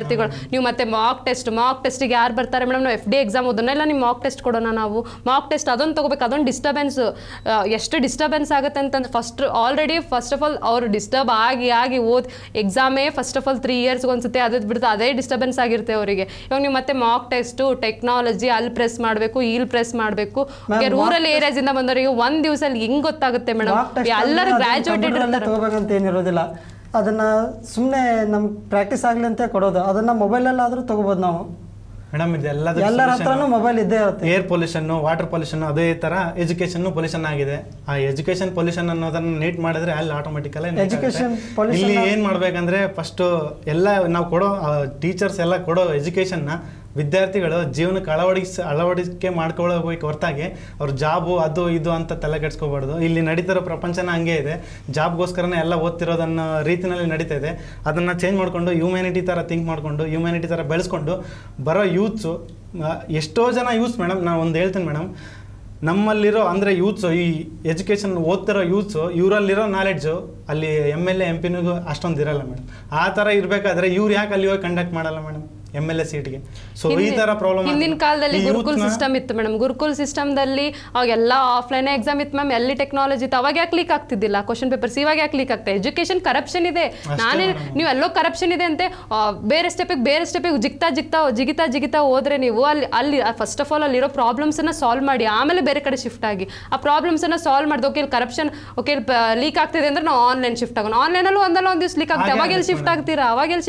ನೀವು ಮತ್ತೆ ಮಾಕ್ ಟೆಸ್ಟಿಗೆ ಯಾರು ಬರ್ತಾರೆ ಮೇಡಮ್, ನಾವು FD ಎಕ್ಸಾಮ್ ಓದೋನೆಲ್ಲ ನೀವು ಮಾಕ್ ಟೆಸ್ಟ್ ಕೊಡೋಣ, ನಾವು ಮಾಕ್ ಟೆಸ್ಟ್ ಅದೊಂದು ತೊಗೋಬೇಕು. ಅದೊಂದು ಡಿಸ್ಟರ್ಬೆನ್ಸ್, ಎಷ್ಟು ಡಿಸ್ಟರ್ಬೆನ್ಸ್ ಆಗುತ್ತೆ ಅಂತಂದ್ರೆ ಫಸ್ಟ್ ಆಫ್ ಆಲ್ ಅವ್ರು ಡಿಸ್ಟರ್ಬ್ ಆಗಿ ಓದ್ ಎಕ್ಸಾಮೇ ಫಸ್ಟ್ ಆಫ್ ಆಲ್ 3 ಇಯರ್ಸ್ಗೆ ಒಂದ್ಸತಿ ಅದು ಬಿಡುತ್ತೆ, ಅದೇ ಡಿಸ್ಟರ್ಬೆನ್ಸ್ ಆಗಿರುತ್ತೆ ಅವರಿಗೆ. ಇವಾಗ ನೀವು ಮತ್ತೆ ಮಾಕ್ ಟೆಸ್ಟು, ಟೆಕ್ನಾಲಜಿ ಅಲ್ಲಿ ಪ್ರೆಸ್ ಮಾಡಬೇಕು, ಇಲ್ಲಿ ಪ್ರೆಸ್ ಮಾಡಬೇಕು. ರೂರಲ್ ಏರಿಯಾಸ್ ಇಂದ ಬಂದವರಿಗೆ ಒಂದ್ ದಿವಸಲ್ಲಿ ಹೆಂಗ್ ಗೊತ್ತಾಗುತ್ತೆ ಮೇಡಮ್? ಎಲ್ಲರೂ ಗ್ರಾಜುಯೇಟೆಡ್ ಇರ್ತಾರೆ. ತಗೋಬೇಕಂತ ಏನಿರೋದಿಲ್ಲ, ಅದನ್ನ ಸುಮ್ಮನೆ ನಮ್ಗೆ ಪ್ರಾಕ್ಟೀಸ್ ಆಗಲಿ ಅಂತ ಕೊಡೋದು. ಅದನ್ನ ಮೊಬೈಲಲ್ಲಾದರೂ ತಗೋಬೋದು ನಾವು ಮೇಡಮ್. ಎಲ್ಲರ ಹತ್ರನೂ ಮೊಬೈಲ್ ಇದ್ದೇ ಇರುತ್ತೆ. ಏರ್ ಪೊಲ್ಯೂಷನ್, ವಾಟರ್ ಪೊಲ್ಯೂಷನ್, ಅದೇ ತರ ಎಜುಕೇಶನ್ ಪೊಲ್ಯೂಷನ್ ಆಗಿದೆ. ಆ ಎಜುಕೇಶನ್ ಪೊಲ್ಯೂಷನ್ ಅನ್ನೋದನ್ನ ನೀಟ್ ಮಾಡಿದ್ರೆ ಅಲ್ಲಿ ಆಟೋಮೆಟಿಕಲಿ ಎಜುಕೇಶನ್ ಇಲ್ಲಿ ಏನ್ ಮಾಡ್ಬೇಕಂದ್ರೆ ಫಸ್ಟ್ ಎಲ್ಲ ನಾವು ಕೊಡೋ ಟೀಚರ್ಸ್ ಎಲ್ಲ ಕೊಡೋ ಎಜುಕೇಶನ್ನ ವಿದ್ಯಾರ್ಥಿಗಳು ಜೀವನಕ್ಕೆ ಅಳವಡಿಕೆ ಮಾಡ್ಕೊಳ್ಳೋಕೆ ಹೊರತಾಗಿ ಅವ್ರ ಜಾಬು ಅದು ಇದು ಅಂತ ತಲೆ ಕೆಡ್ಸ್ಕೋಬಾರ್ದು. ಇಲ್ಲಿ ನಡೀತಿರೋ ಪ್ರಪಂಚನ ಹಂಗೆ ಇದೆ, ಜಾಬ್ಗೋಸ್ಕರನೇ ಎಲ್ಲ ಓದ್ತಿರೋದನ್ನ ರೀತಿನಲ್ಲಿ ನಡೀತಾ ಇದೆ. ಅದನ್ನು ಚೇಂಜ್ ಮಾಡಿಕೊಂಡು ಹ್ಯೂಮ್ಯಾನಿಟಿ ಥರ ಥಿಂಕ್ ಮಾಡಿಕೊಂಡು ಹ್ಯೂಮ್ಯಾನಿಟಿ ಥರ ಬೆಳೆಸ್ಕೊಂಡು ಬರೋ ಯೂತ್ಸು, ಎಷ್ಟೋ ಜನ ಯೂತ್ಸ್ ಮೇಡಮ್, ನಾನು ಒಂದು ಹೇಳ್ತೀನಿ ಮೇಡಮ್, ನಮ್ಮಲ್ಲಿರೋ ಅಂದರೆ ಯೂತ್ಸು, ಈ ಎಜುಕೇಷನ್ ಓದ್ತಿರೋ ಯೂತ್ಸು, ಇವರಲ್ಲಿರೋ ನಾಲೆಡ್ಜು ಅಲ್ಲಿ MLA MP ಅಷ್ಟೊಂದು ಇರಲ್ಲ ಮೇಡಮ್. ಆ ಥರ ಇರಬೇಕಾದ್ರೆ ಇವ್ರು ಯಾಕೆ ಅಲ್ಲಿ ಹೋಗಿ ಕಂಡಕ್ಟ್ ಮಾಡಲ್ಲ ಮೇಡಮ್ MLA ಸೀಟ್ಗೆ? ಸೊ ಈ ತರ ಪ್ರಾಬ್ಲಮ್. ಹಿಂದಿನ ಕಾಲದಲ್ಲಿ ಗುರುಕುಲ್ ಸಿಸ್ಟಮ್ ಇತ್ತು ಮೇಡಮ್. ಗುರುಕುಲ್ ಸಿಸ್ಟಮ್ದಲ್ಲಿ ಅವಾಗೆಲ್ಲ ಆಫ್ಲೈನ್ ಎಕ್ಸಾಮ್ ಇತ್ತು ಮ್ಯಾಮ್, ಎಲ್ಲಿ ಟೆಕ್ನಾಲಜಿ ಇತ್ತು. ಅವಾಗ ಯಾಕೆ ಲೀಕ್ ಆಗ್ತಿದ್ದಿಲ್ಲ ಕ್ವಶನ್ ಪೇಪರ್ಸ್? ಇವಾಗ ಯಾಕೆ ಲೀಕ್ ಆಗ್ತದೆ? ಎಜುಕೇಶನ್ ಕರಪ್ಷನ್ ಇದೆ. ನೀವು ಎಲ್ಲೋ ಕರಪ್ಷನ್ ಇದೆ ಅಂತೆ ಬೇರೆ ಸ್ಟೆಪಿಗೆ ಜಿಗಿತಾ ಹೋದ್ರೆ ನೀವು ಅಲ್ಲಿ ಫಸ್ಟ್ ಆಫ್ ಆಲ್ ಅಲ್ಲಿರೋ ಪ್ರಾಬ್ಲಮ್ಸನ್ನ ಸಾಲ್ವ್ ಮಾಡಿ ಆಮೇಲೆ ಬೇರೆ ಕಡೆ ಶಿಫ್ಟ್ ಆಗಿ ಆ ಪ್ರಾಬ್ಲಮ್ಸನ್ನ ಸಾಲ್ವ್ ಮಾಡಿದೆ. ಓಕೆ ಕರಪ್ಷನ್ ಓಕೆ ಲೀಕ್ ಆಗ್ತಿದೆ ಅಂದ್ರೆ ನಾವು ಆನ್ಲೈನ್ ಶಿಫ್ಟ್ ಆಗೋಣ. ಆನ್ಲೈನಲ್ಲೂ ಒಂದಲ್ಲ ಒಂದು ದಿವಸ ಲೀಕ್ ಆಗ್ತದೆ, ಅವಾಗೆಲ್ಲಿ ಶಿಫ್ಟ್ ಆಗ್ತೀರಾ?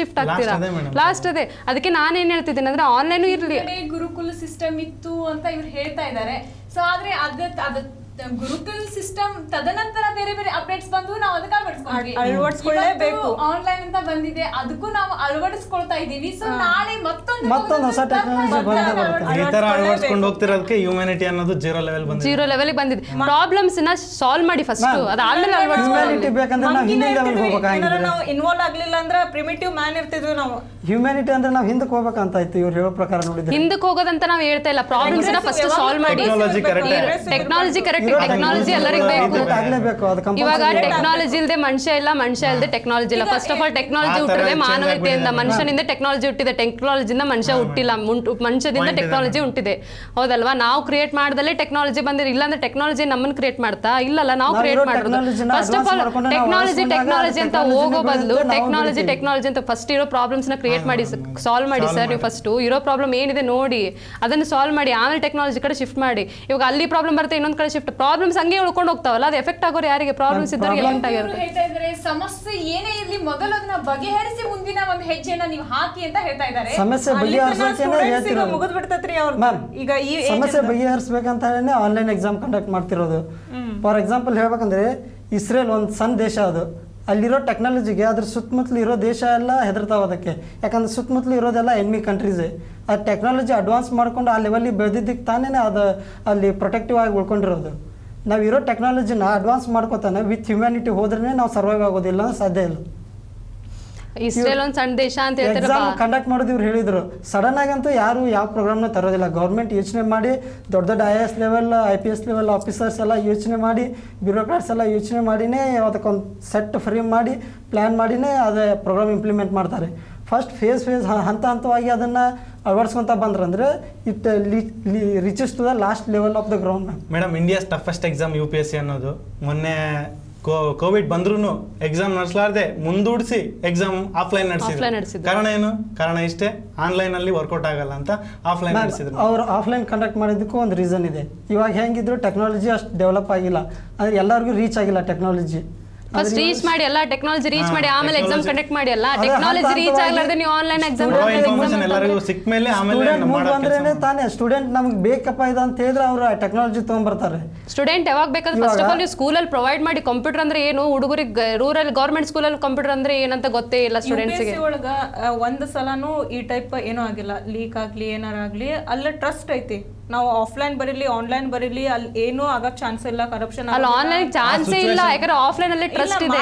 ಲಾಸ್ಟ್ ಅದೇ. ಅದಕ್ಕೆ ನಾನೇನ್ ಹೇಳ್ತಿದ್ದೀನಿ ಅಂದ್ರೆ ಆನ್ಲೈನ್ ಇರ್ಲಿ. ಗುರುಕುಲ ಸಿಸ್ಟಮ್ ಇತ್ತು ಅಂತ ಇವ್ರು ಹೇಳ್ತಾ ಇದ್ದಾರೆ. ಸೊ ಆದ್ರೆ ಅದ ಗುರುಕುಲ್ ಸಿಸ್ಟಮ್ ತದನಂತರ ಬೇರೆ ಬೇರೆ ಅಪ್ಡೇಟ್ಸ್ ಬಂದು ನಾವು ಅದಕ್ಕೆ ಅಳವಡಿಸ್ಕೊಳ್ಳೇಬೇಕು. ಆನ್ಲೈನ್ ಅಂತ ಬಂದಿದೆ, ಅದಕ್ಕೂ ನಾವು ಅಳವಡಿಸ್ಕೊಳ್ತಾ ಇದೀವಿ. ಸೊ ನಾಳೆ ಮತ್ತೊಂದು ಹೊಸ ಟೆಕ್ನಾಲಜಿ ಈ ತರ ಅಳವಡಿಸ್ಕೊಂಡು ಹೋಗ್ತಿರೋದಕ್ಕೆ ಹ್ಯೂಮ್ಯಾನಿಟಿ ಅನ್ನೋದು ಜೀರೋ ಲೆವೆಲ್ ಬಂದಿದೆ. ಪ್ರಾಬ್ಲಮ್ಸ್ ನ ಸಾಲ್ವ್ ಮಾಡಿ ಫಸ್ಟ್, ಅದಾದ್ಮೇಲೆ ಹ್ಯೂಮ್ಯಾನಿಟಿ ಬೇಕಂದ್ರೆ ನಾವು ಹಿಂದಿನ ಲೆವೆಲ್ ಹೋಗ್ಬೇಕಾಗಿದ್ರೆ ನಾವು ಇನ್ವಾಲ್ವ್ ಆಗ್ಲಿಲ್ಲ ಅಂದ್ರೆ ಪ್ರಿಮಿಟಿವ್ ಮ್ಯಾನ್ ಇರ್ತಿದ್ವಿ ನಾವು. ಹ್ಯೂಮ್ಯಾನಿಟಿ ಅಂದ್ರೆ ನಾವು ಹಿಂದಕ್ಕೆ ಹೋಗ್ಬೇಕಂತ ಇತ್ತು ಇವ್ರು ಹೇಳೋ ಪ್ರಕಾರ. ನೋಡಿದ್ರೆ ಹಿಂದಕ್ಕೆ ಹೋಗೋದಂತ ನಾವು ಹೇಳ್ತಾ ಇಲ್ಲ, ಪ್ರಾಬ್ಲಮ್ಸ್ ನ ಫಸ್ಟ್ ಸಾಲ್ವ್ ಮಾಡಿ. ಟೆಕ್ನಾಲಜಿ ಕರೆಕ್ಟ್, ಟೆಕ್ನಾಲಜಿ ಎಲ್ಲರಿಗೂ ಬೇಕು. ಇವಾಗ ಟೆಕ್ನಾಲಜಿ ಇಲ್ಲದೆ ಮನುಷ್ಯ ಇಲ್ಲ, ಮನುಷ್ಯ ಇಲ್ಲದೆ ಟೆಕ್ನಾಲಜಿ ಇಲ್ಲ. ಫಸ್ಟ್ ಆಫ್ ಆಲ್ ಟೆಕ್ನಾಲಜಿ ಹುಟ್ಟಿದೆ ಮಾನವೀಯತೆಯಿಂದ, ಮನುಷ್ಯನಿಂದ ಟೆಕ್ನಾಲಜಿ ಹುಟ್ಟಿದೆ, ಟೆಕ್ನಾಲಜಿಯಿಂದ ಮನುಷ್ಯ ಹುಟ್ಟಿಲ್ಲ, ಮನುಷ್ಯದಿಂದ ಟೆಕ್ನಾಲಜಿ ಹುಟ್ಟಿದೆ. ಹೌದಲ್ವಾ? ನಾವು ಕ್ರಿಯೇಟ್ ಮಾಡ್ದಲ್ಲೇ ಟೆಕ್ನಾಲಜಿ ಬಂದಿರ, ಇಲ್ಲಾಂದ್ರೆ ಟೆಕ್ನಾಲಜಿ ನಮ್ಮನ್ನು ಕ್ರಿಯೇಟ್ ಮಾಡ್ತಾ? ಇಲ್ಲಲ್ಲ, ನಾವು ಕ್ರಿಯೇಟ್ ಮಾಡೋದು. ಫಸ್ಟ್ ಆಫ್ ಆಲ್ ಟೆಕ್ನಾಲಜಿ ಅಂತ ಹೋಗೋ ಬದಲು ಟೆಕ್ನಾಲಜಿ ಅಂತ ಫಸ್ಟ್ ಇರೋ ಪ್ರಾಬ್ಲಮ್ಸ್ ನ ಕ್ರಿಯೇಟ್ ಮಾಡಿ ಸಾಲ್ವ್ ಮಾಡಿ ಸರ್. ನೀವು ಫಸ್ಟ್ ಇರೋ ಪ್ರಾಬ್ಲಮ್ ಏನಿದೆ ನೋಡಿ, ಅದನ್ನು ಸಾಲ್ವ್ ಮಾಡಿ, ಆಮೇಲೆ ಟೆಕ್ನಾಲಜಿ ಕಡೆ ಶಿಫ್ಟ್ ಮಾಡಿ. ಇವಾಗ ಅಲ್ಲಿ ಪ್ರಾಬ್ಲಮ್ ಬರುತ್ತೆ, ಇನ್ನೊಂದು ಕಡೆ ಶಿಫ್ಟ್. ಪ್ರಾಬ್ಲಮ್ಸ್ ಹಂಗೆ ಉಳ್ಕೊಂಡು ಹೋಗ್ತಾವಲ್ಲ, ಅದು ಎಫೆಕ್ಟ್ ಆಗೋರು ಯಾರಿಗೆ? ಪ್ರಾಬ್ಲಮ್ಸ್ ಇದ್ದವ್ರಿಗೆ ಎಫೆಕ್ಟ್ ಆಗಿರುತ್ತೆ. ಹೇಳ್ತಾ ಇದ್ದಾರೆ ಸಮಸ್ಯೆ ಏನೇ ಇರ್ಲಿ ಮೊದಲು ಅದನ್ನ ಬಗೆಹರಿಸಿ ಮುಂದಿನ ಒಂದು ಹೆಜ್ಜೆನ ನೀವು ಹಾಕಿ ಅಂತ ಹೇಳ್ತಾ ಇದ್ದಾರೆ. ಸಮಸ್ಯೆ ಬಗೆಹರಿಸೋಕೆ ಮುಗಿದ್ಬಿಡ್ತೈತ್ರಿ ಅವ್ರು. ಈಗ ಈ ಸಮಸ್ಯೆ ಬಗೆಹರಿಸಬೇಕಂತ ಹೇಳಿ ಆನ್ಲೈನ್ ಎಕ್ಸಾಮ್ ಕಂಡಕ್ಟ್ ಮಾಡ್ತಿರೋದು. ಫಾರ್ ಎಕ್ಸಾಂಪಲ್ ಹೇಳ್ಬೇಕಂದ್ರೆ ಇಸ್ರೇಲ್ ಒಂದು ಸಣ್ಣ ದೇಶ, ಅದು ಅಲ್ಲಿರೋ ಟೆಕ್ನಾಲಜಿಗೆ ಅದ್ರ ಸುತ್ತಮುತ್ತಲು ಇರೋ ದೇಶ ಎಲ್ಲ ಹೆದರ್ತಾವ ಅದಕ್ಕೆ. ಯಾಕಂದ್ರೆ ಸುತ್ತಮುತ್ತಲು ಇರೋದೆಲ್ಲ ಎನ್ಮಿ ಕಂಟ್ರೀಸೇ. ಆ ಟೆಕ್ನಾಲಜಿ ಅಡ್ವಾನ್ಸ್ ಮಾಡ್ಕೊಂಡು ಆ ಲೆವೆಲಿಗೆ ಬೆಳೆದಿದ್ದಕ್ಕೆ ತಾನೇ ಅದು ಅಲ್ಲಿ ಪ್ರೊಟೆಕ್ಟಿವ್ ಆಗಿ ಉಳ್ಕೊಂಡಿರೋದು. ನಾವು ಇರೋ ಟೆಕ್ನಾಲಜಿನ ಅಡ್ವಾನ್ಸ್ ಮಾಡ್ಕೋತಾನೆ ವಿತ್ ಹ್ಯೂಮ್ಯಾನಿಟಿ ಹೋದ್ರೆ ನಾವು ಸರ್ವೈವ್ ಆಗೋದಿಲ್ಲ, ಸಾಧ್ಯ ಇಲ್ಲ. ಇಸ್ರೇಲ್ ಒಂದು ಸಣ್ಣ ದೇಶ ಅಂತ ಹೇಳ್ತಾರೆ. ಎಕ್ಸಾಮ್ ಕಂಡಕ್ಟ್ ಮಾಡೋದು ಇವ್ರು ಹೇಳಿದ್ರು. ಸಡನ್ ಆಗಂತೂ ಯಾರು ಯಾವ ಪ್ರೋಗ್ರಾಮ್ನ ತರೋದಿಲ್ಲ. ಗೌರ್ಮೆಂಟ್ ಯೋಚನೆ ಮಾಡಿ, ದೊಡ್ಡ ದೊಡ್ಡ IAS level IPS level officers ಎಲ್ಲ ಯೋಚನೆ ಮಾಡಿ, ಬ್ಯೂರೋಕ್ರಾಟ್ಸ್ ಎಲ್ಲ ಯೋಚನೆ ಮಾಡಿನೇ ಅದಕ್ಕೊಂದು ಸೆಟ್ ಫ್ರೇಮ್ ಮಾಡಿ ಪ್ಲ್ಯಾನ್ ಮಾಡಿನೇ ಅದು ಪ್ರೋಗ್ರಾಮ್ ಇಂಪ್ಲಿಮೆಂಟ್ ಮಾಡ್ತಾರೆ. ಫಸ್ಟ್ ಫೇಸ್ ಹಂತವಾಗಿ ಅದನ್ನು ಅಳವಡಿಸ್ಕೊಂತ ಬಂದ್ರಂದ್ರೆ it reaches to the last level of the ground. Madam, India's toughest exam UPSC ಅನ್ನೋದು ಮೊನ್ನೆ ಕೋವಿಡ್ ಬಂದ್ರೂ ಎಕ್ಸಾಮ್ ನಡೆಸಲಾರ್ದೆ ಮುಂದೂಡಿಸಿ ಎಕ್ಸಾಮ್ ಆಫ್ಲೈನ್ ನಡೆಸಿದ್ರು. ಕಾರಣ ಏನು? ಕಾರಣ ಇಷ್ಟೇ, ಆನ್ಲೈನ್ ಅಲ್ಲಿ ವರ್ಕೌಟ್ ಆಗಲ್ಲ ಅಂತ ಆಫ್ಲೈನ್ ನಡೆಸಿದ್ರು. ಅವ್ರು ಆಫ್ಲೈನ್ ಕಂಡಕ್ಟ್ ಮಾಡಿದ್ದಕ್ಕೂ ಒಂದು ರೀಸನ್ ಇದೆ. ಇವಾಗ ಹೆಂಗಿದ್ರು ಟೆಕ್ನಾಲಜಿ ಅಷ್ಟು ಡೆವಲಪ್ ಆಗಿಲ್ಲ, ಅಂದ್ರೆ ಎಲ್ಲರಿಗೂ ರೀಚ್ ಆಗಿಲ್ಲ ಟೆಕ್ನಾಲಜಿ. ಫಸ್ಟ್ ರೀಚ್ ಮಾಡಿ, ಎಲ್ಲ ಟೆಕ್ನಾಲಜಿ ರೀಚ್ ಮಾಡಿ ಆಮೇಲೆ ಎಕ್ಸಾಮ್ ಕಂಡಕ್ಟ್ ಮಾಡಿ. ಅಲ್ಲ ಟೆಕ್ನಾಲಜಿ ರೀಚ್ ಆಗಲಾರ್ದೆ ನೀವು ಆನ್ಲೈನ್ ಎಕ್ಸಾಮ್ ಎಲ್ಲರಿಗೂ ಸಿಕ್ಕ ಮೇಲೆ ಬಂದ್ರೇನೆ ತಾನೇ ಸ್ಟೂಡೆಂಟ್ ನಮ್ಗೆ ಬೇಕಪ್ಪ ಇದು ಅಂತ ಹೇಳಿದ್ರೆ ಅವರು ಟೆಕ್ನಾಲಜಿ ತಗೊಂಡ್ಬರ್ತಾರೆ. ಸ್ಟೂಡೆಂಟ್ ಯಾವಾಗ ಬೇಕಾದ್ರೆ ಫಸ್ಟ್ ಆಫ್ ಆಲ್ ನೀವು ಸ್ಕೂಲಲ್ಲಿ ಪ್ರೊವೈಡ್ ಮಾಡಿ. ಕಂಪ್ಯೂಟರ್ ಅಂದ್ರೆ ಏನು? ಹುಡುಗರಿಗೆ ರೂರಲ್ ಗೌರ್ಮೆಂಟ್ ಸ್ಕೂಲಲ್ಲಿ ಕಂಪ್ಯೂಟರ್ ಅಂದ್ರೆ ಏನಂತ ಗೊತ್ತೇ ಇಲ್ಲ ಸ್ಟೂಡೆಂಟ್ಸ್ಗೆ. ಒಳಗ ಒಂದು ಸಲನೂ ಈ ಟೈಪ್ ಏನೂ ಆಗಿಲ್ಲ, ಲೀಕ್ ಆಗ್ಲಿ ಏನಾರ ಆಗ್ಲಿ, ಅಲ್ಲ ಟ್ರಸ್ಟ್ ಐತಿ. ನಾವು ಆಫ್ಲೈನ್ ಬರೀಲಿ ಆನ್ಲೈನ್ ಬರೀಲಿ ಅಲ್ಲಿ ಏನೂ ಆಗಕ್ ಚಾನ್ಸ್ ಇಲ್ಲ, ಕರಪ್ಷನ್ ಅಲ್ಲ ಆನ್ಲೈನ್ ಚಾನ್ಸೇ ಇಲ್ಲ. ಯಾಕಂದ್ರೆ ಆಫ್ಲೈನ್ ಅಲ್ಲಿ ಟ್ರಸ್ಟ್ ಇದೆ,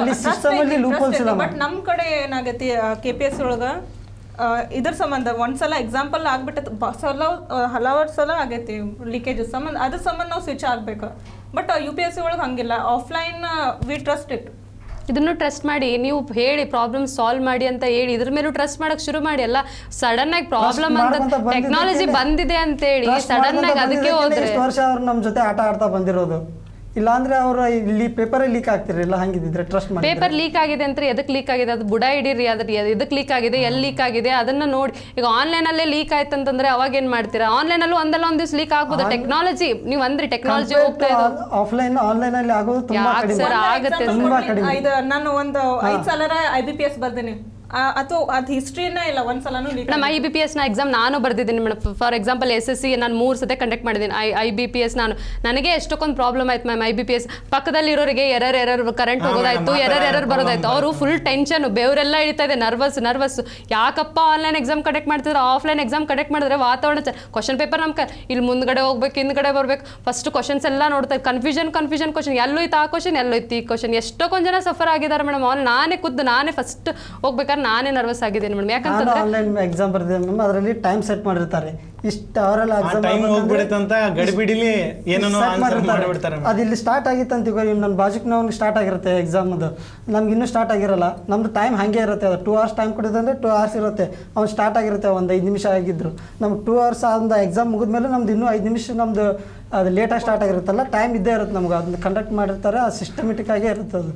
ಬಟ್ ನಮ್ ಕಡೆ ಏನಾಗೈತಿ KPSC ಒಳಗ ಇದ್ರ ಸಂಬಂಧ ಒಂದ್ಸಲ ಎಕ್ಸಾಂಪಲ್ ಆಗ್ಬಿಟ್ಟದ, ಹಲವಾರು ಸಲ ಆಗೈತಿ ಲೀಕೇಜಸ್ ಸಂಬಂಧ. ಅದ್ರ ಸಂಬಂಧ ನಾವು ಸ್ವಿಚ್ ಆಗ್ಬೇಕು. ಬಟ್ UPSC ಒಳಗೆ ಹಂಗಿಲ್ಲ, ಆಫ್ಲೈನ್ ವಿ ಟ್ರಸ್ಟ್ ಇಟ್. ಇದನ್ನು ಟ್ರಸ್ಟ್ ಮಾಡಿ, ನೀವು ಹೇಳಿ ಪ್ರಾಬ್ಲಮ್ ಸಾಲ್ವ್ ಮಾಡಿ ಅಂತ ಹೇಳಿ ಇದ್ರ ಮೇಲೂ ಟ್ರಸ್ಟ್ ಮಾಡಕ್ ಶುರು ಮಾಡಿ. ಎಲ್ಲ ಸಡನ್ ಆಗಿ ಪ್ರಾಬ್ಲಮ್ ಅಂತ ಟೆಕ್ನಾಲಜಿ ಬಂದಿದೆ ಅಂತ ಹೇಳಿ ಸಡನ್ ಆಗಿ ಅದಕ್ಕೆ ಹೋದ್ರೆ ಇಷ್ಟು ವರ್ಷ ಅವ್ರು ನಮ್ಮ ಜೊತೆ ಆಟ ಆಡ್ತಾ ಬಂದಿರೋದು. ಇಲ್ಲಾಂದ್ರೆ ಅವರು ಇಲ್ಲಿ ಪೇಪರ್ ಲೀಕ್ ಆಗ್ತಿರಲಿಲ್ಲ. ಹಂಗಿದ್ರೆ ಟ್ರಸ್ಟ್ ಮಾಡಿ. ಪೇಪರ್ ಲೀಕ್ ಆಗಿದೆ ಅಂತ ಎದಕ್ಕೆ ಲೀಕ್ ಆಗಿದೆ ಅದು ಬುಡ ಹಿಡೀರಿ, ಅದ್ರ ಎದಕ್ಕೆ ಲೀಕ್ ಆಗಿದೆ, ಎಲ್ಲಿ ಲೀಕ್ ಆಗಿದೆ ಅದನ್ನ ನೋಡಿ. ಈಗ ಆನ್ಲೈನ್ ಅಲ್ಲೇ ಲೀಕ್ ಆಯ್ತು ಅಂತಂದ್ರೆ ಅವಾಗ ಏನ್ ಮಾಡ್ತೀರಾ? ಆನ್ಲೈನ್ ಅಲ್ಲೂ ಒಂದಲ್ಲ ಒಂದ್ ದಿವಸ ಲೀಕ್ ಆಗ್ಬೋದು. ಟೆಕ್ನಾಲಜಿ ನೀವು ಅಂದ್ರಿ ಟೆಕ್ನಾಲಜಿ ಹೋಗ್ತಾ ಇದೆ, ಆಫ್ಲೈನ್ ಆನ್ಲೈನ್ ಅಲ್ಲಿ ಆಗೋದು ತುಂಬಾ ಕಡಿಮೆ. ಆಗತ್ತೆ. ಇದು ನಾನು ಒಂದು 5 ಸಲ IBPS ಬರ್ದೇನೆ, ಅಥವಾ ಅದು ಹಿಸ್ಟ್ರಿನೇ ಇಲ್ಲ ಒಂದ್ಸಲನೂ ಲೀಕ್. ನಮ್ಮ IBPS ನ ಎಕ್ಸಾಮ್ ನಾನು ಬರ್ದಿದ್ದೀನಿ ಮೇಡಮ್. ಫಾರ್ ಎಕ್ಸಾಂಪಲ್ SSC ನಾನು 3 ಸತಿ ಕಂಡಕ್ಟ್ ಮಾಡಿದ್ದೀನಿ. IBPS ನನಗೆ ಎಷ್ಟೊಂದು ಪ್ರಾಬ್ಲಮ್ ಆಯ್ತು ಮ್ಯಾಮ್. IBPS ಪಕ್ಕದಲ್ಲಿರೋರಿಗೆ ಎರರ್ ಕರೆಂಟ್ ಹೋಗೋದಾಯ್ತು, ಎರರ್ ಬರೋದಾಯ್ತು. ಅವರು ಫುಲ್ ಟೆನ್ಷನ್, ಬೆವರೆಲ್ಲ ಇಳಿತಾ ಇದೆ, ನರ್ವಸ್. ಯಾಕಪ್ಪ ಆನ್ಲೈನ್ ಎಕ್ಸಾಮ್ ಕಂಡಕ್ಟ್ ಮಾಡ್ತಿದ್ರೆ, ಆಫ್ಲೈನ್ ಎಕ್ಸಾಮ್ ಕಂಡಕ್ಟ್ ಮಾಡಿದ್ರೆ ವಾತಾವರಣ ಕ್ವಶನ್ ಪೇಪರ್ ನಮ್ಗೆ ಇಲ್ಲಿ ಮುಂದ್ಗಡೆ ಹೋಗ್ಬೇಕು, ಹಿಂದ್ಗಡೆ ಬರ್ಬೇಕು, ಫಸ್ಟ್ ಕ್ವಶನ್ಸ್ ಎಲ್ಲ ನೋಡ್ತಾ ಕನ್ಫ್ಯೂಷನ್ ಕ್ವಶನ್, ಎಲ್ಲೋ ಇತ್ತು ಆ ಕ್ವಶನ್, ಎಲ್ಲೋ ಇತ್ತು ಈ ಕ್ವಶನ್. ಎಷ್ಟೊಂದು ಜನ ಸಫರ್ ಆಗಿದ್ದಾರೆ ಮೇಡಮ್. ನಾನೇ ಫಸ್ಟ್ ಹೋಗ್ಬೇಕಾದ್ರೆ ನಾನೇ ನರ್ವಸ್ ಆಗಿದ್ದೀನಿ ಮೇಡಮ್. ಯಾಕಂತಂದ್ರೆ ಆನ್ಲೈನ್ ಎಕ್ಸಾಮ್ ಬರ್ದಿದೆ ಮ್ಯಾಮ್. ಅದರಲ್ಲಿ ಟೈಮ್ ಸೆಟ್ ಮಾಡಿರ್ತಾರೆ, ಇಷ್ಟು ಅವರೆಲ್ಲ ಟೈಮ್ ಹೋಗ್ಬಿಡುತ್ತೆ ಅಂತ ಗಡಿಬಿಡಿಲಿ ಏನೇನೋ ಆನ್ಸರ್ ಮಾಡಿಬಿಡ್ತಾರೆ. ಅದು ಇಲ್ಲಿ ಸ್ಟಾರ್ಟ್ ಆಗಿತ್ತು ಅಂತ ಈಗ ನನ್ನ ಬಾಜುಕ್ನವ್ನಿಗೆ ಸ್ಟಾರ್ಟ್ ಆಗಿರುತ್ತೆ ಎಕ್ಸಾಮ್. ಅದು ನಮ್ಗೆ ಇನ್ನೂ ಸ್ಟಾರ್ಟ್ ಆಗಿರಲ್ಲ. ನಮ್ದು ಟೈಮ್ ಹಾಗೆ ಇರುತ್ತೆ. ಅದು 2 hours ಟೈಮ್ ಕೊಟ್ಟಿದೆ ಅಂದರೆ 2 hours ಇರುತ್ತೆ. ಅವ್ನು ಸ್ಟಾರ್ಟ್ ಆಗಿರುತ್ತೆ ಒಂದು 5 ನಿಮಿಷ ಆಗಿದ್ರು. ನಮ್ಗೆ 2 hours ಆದ ಎಕ್ಸಾಮ್ ಮುಗಿದ್ಮೇಲೆ ನಮ್ದು ಇನ್ನೂ 5 ನಿಮಿಷ ನಮ್ದು ಅದು ಲೇಟಾಗಿ ಸ್ಟಾರ್ಟ್ ಆಗಿರುತ್ತಲ್ಲ, ಟೈಮ್ ಇದ್ದೇ ಇರುತ್ತೆ ನಮ್ಗೆ. ಅದನ್ನ ಕಂಡಕ್ಟ್ ಮಾಡಿರ್ತಾರೆ, ಅದು ಸಿಸ್ಟಮೆಟಿಕ್ ಆಗೇ ಇರುತ್ತೆ. ಅದು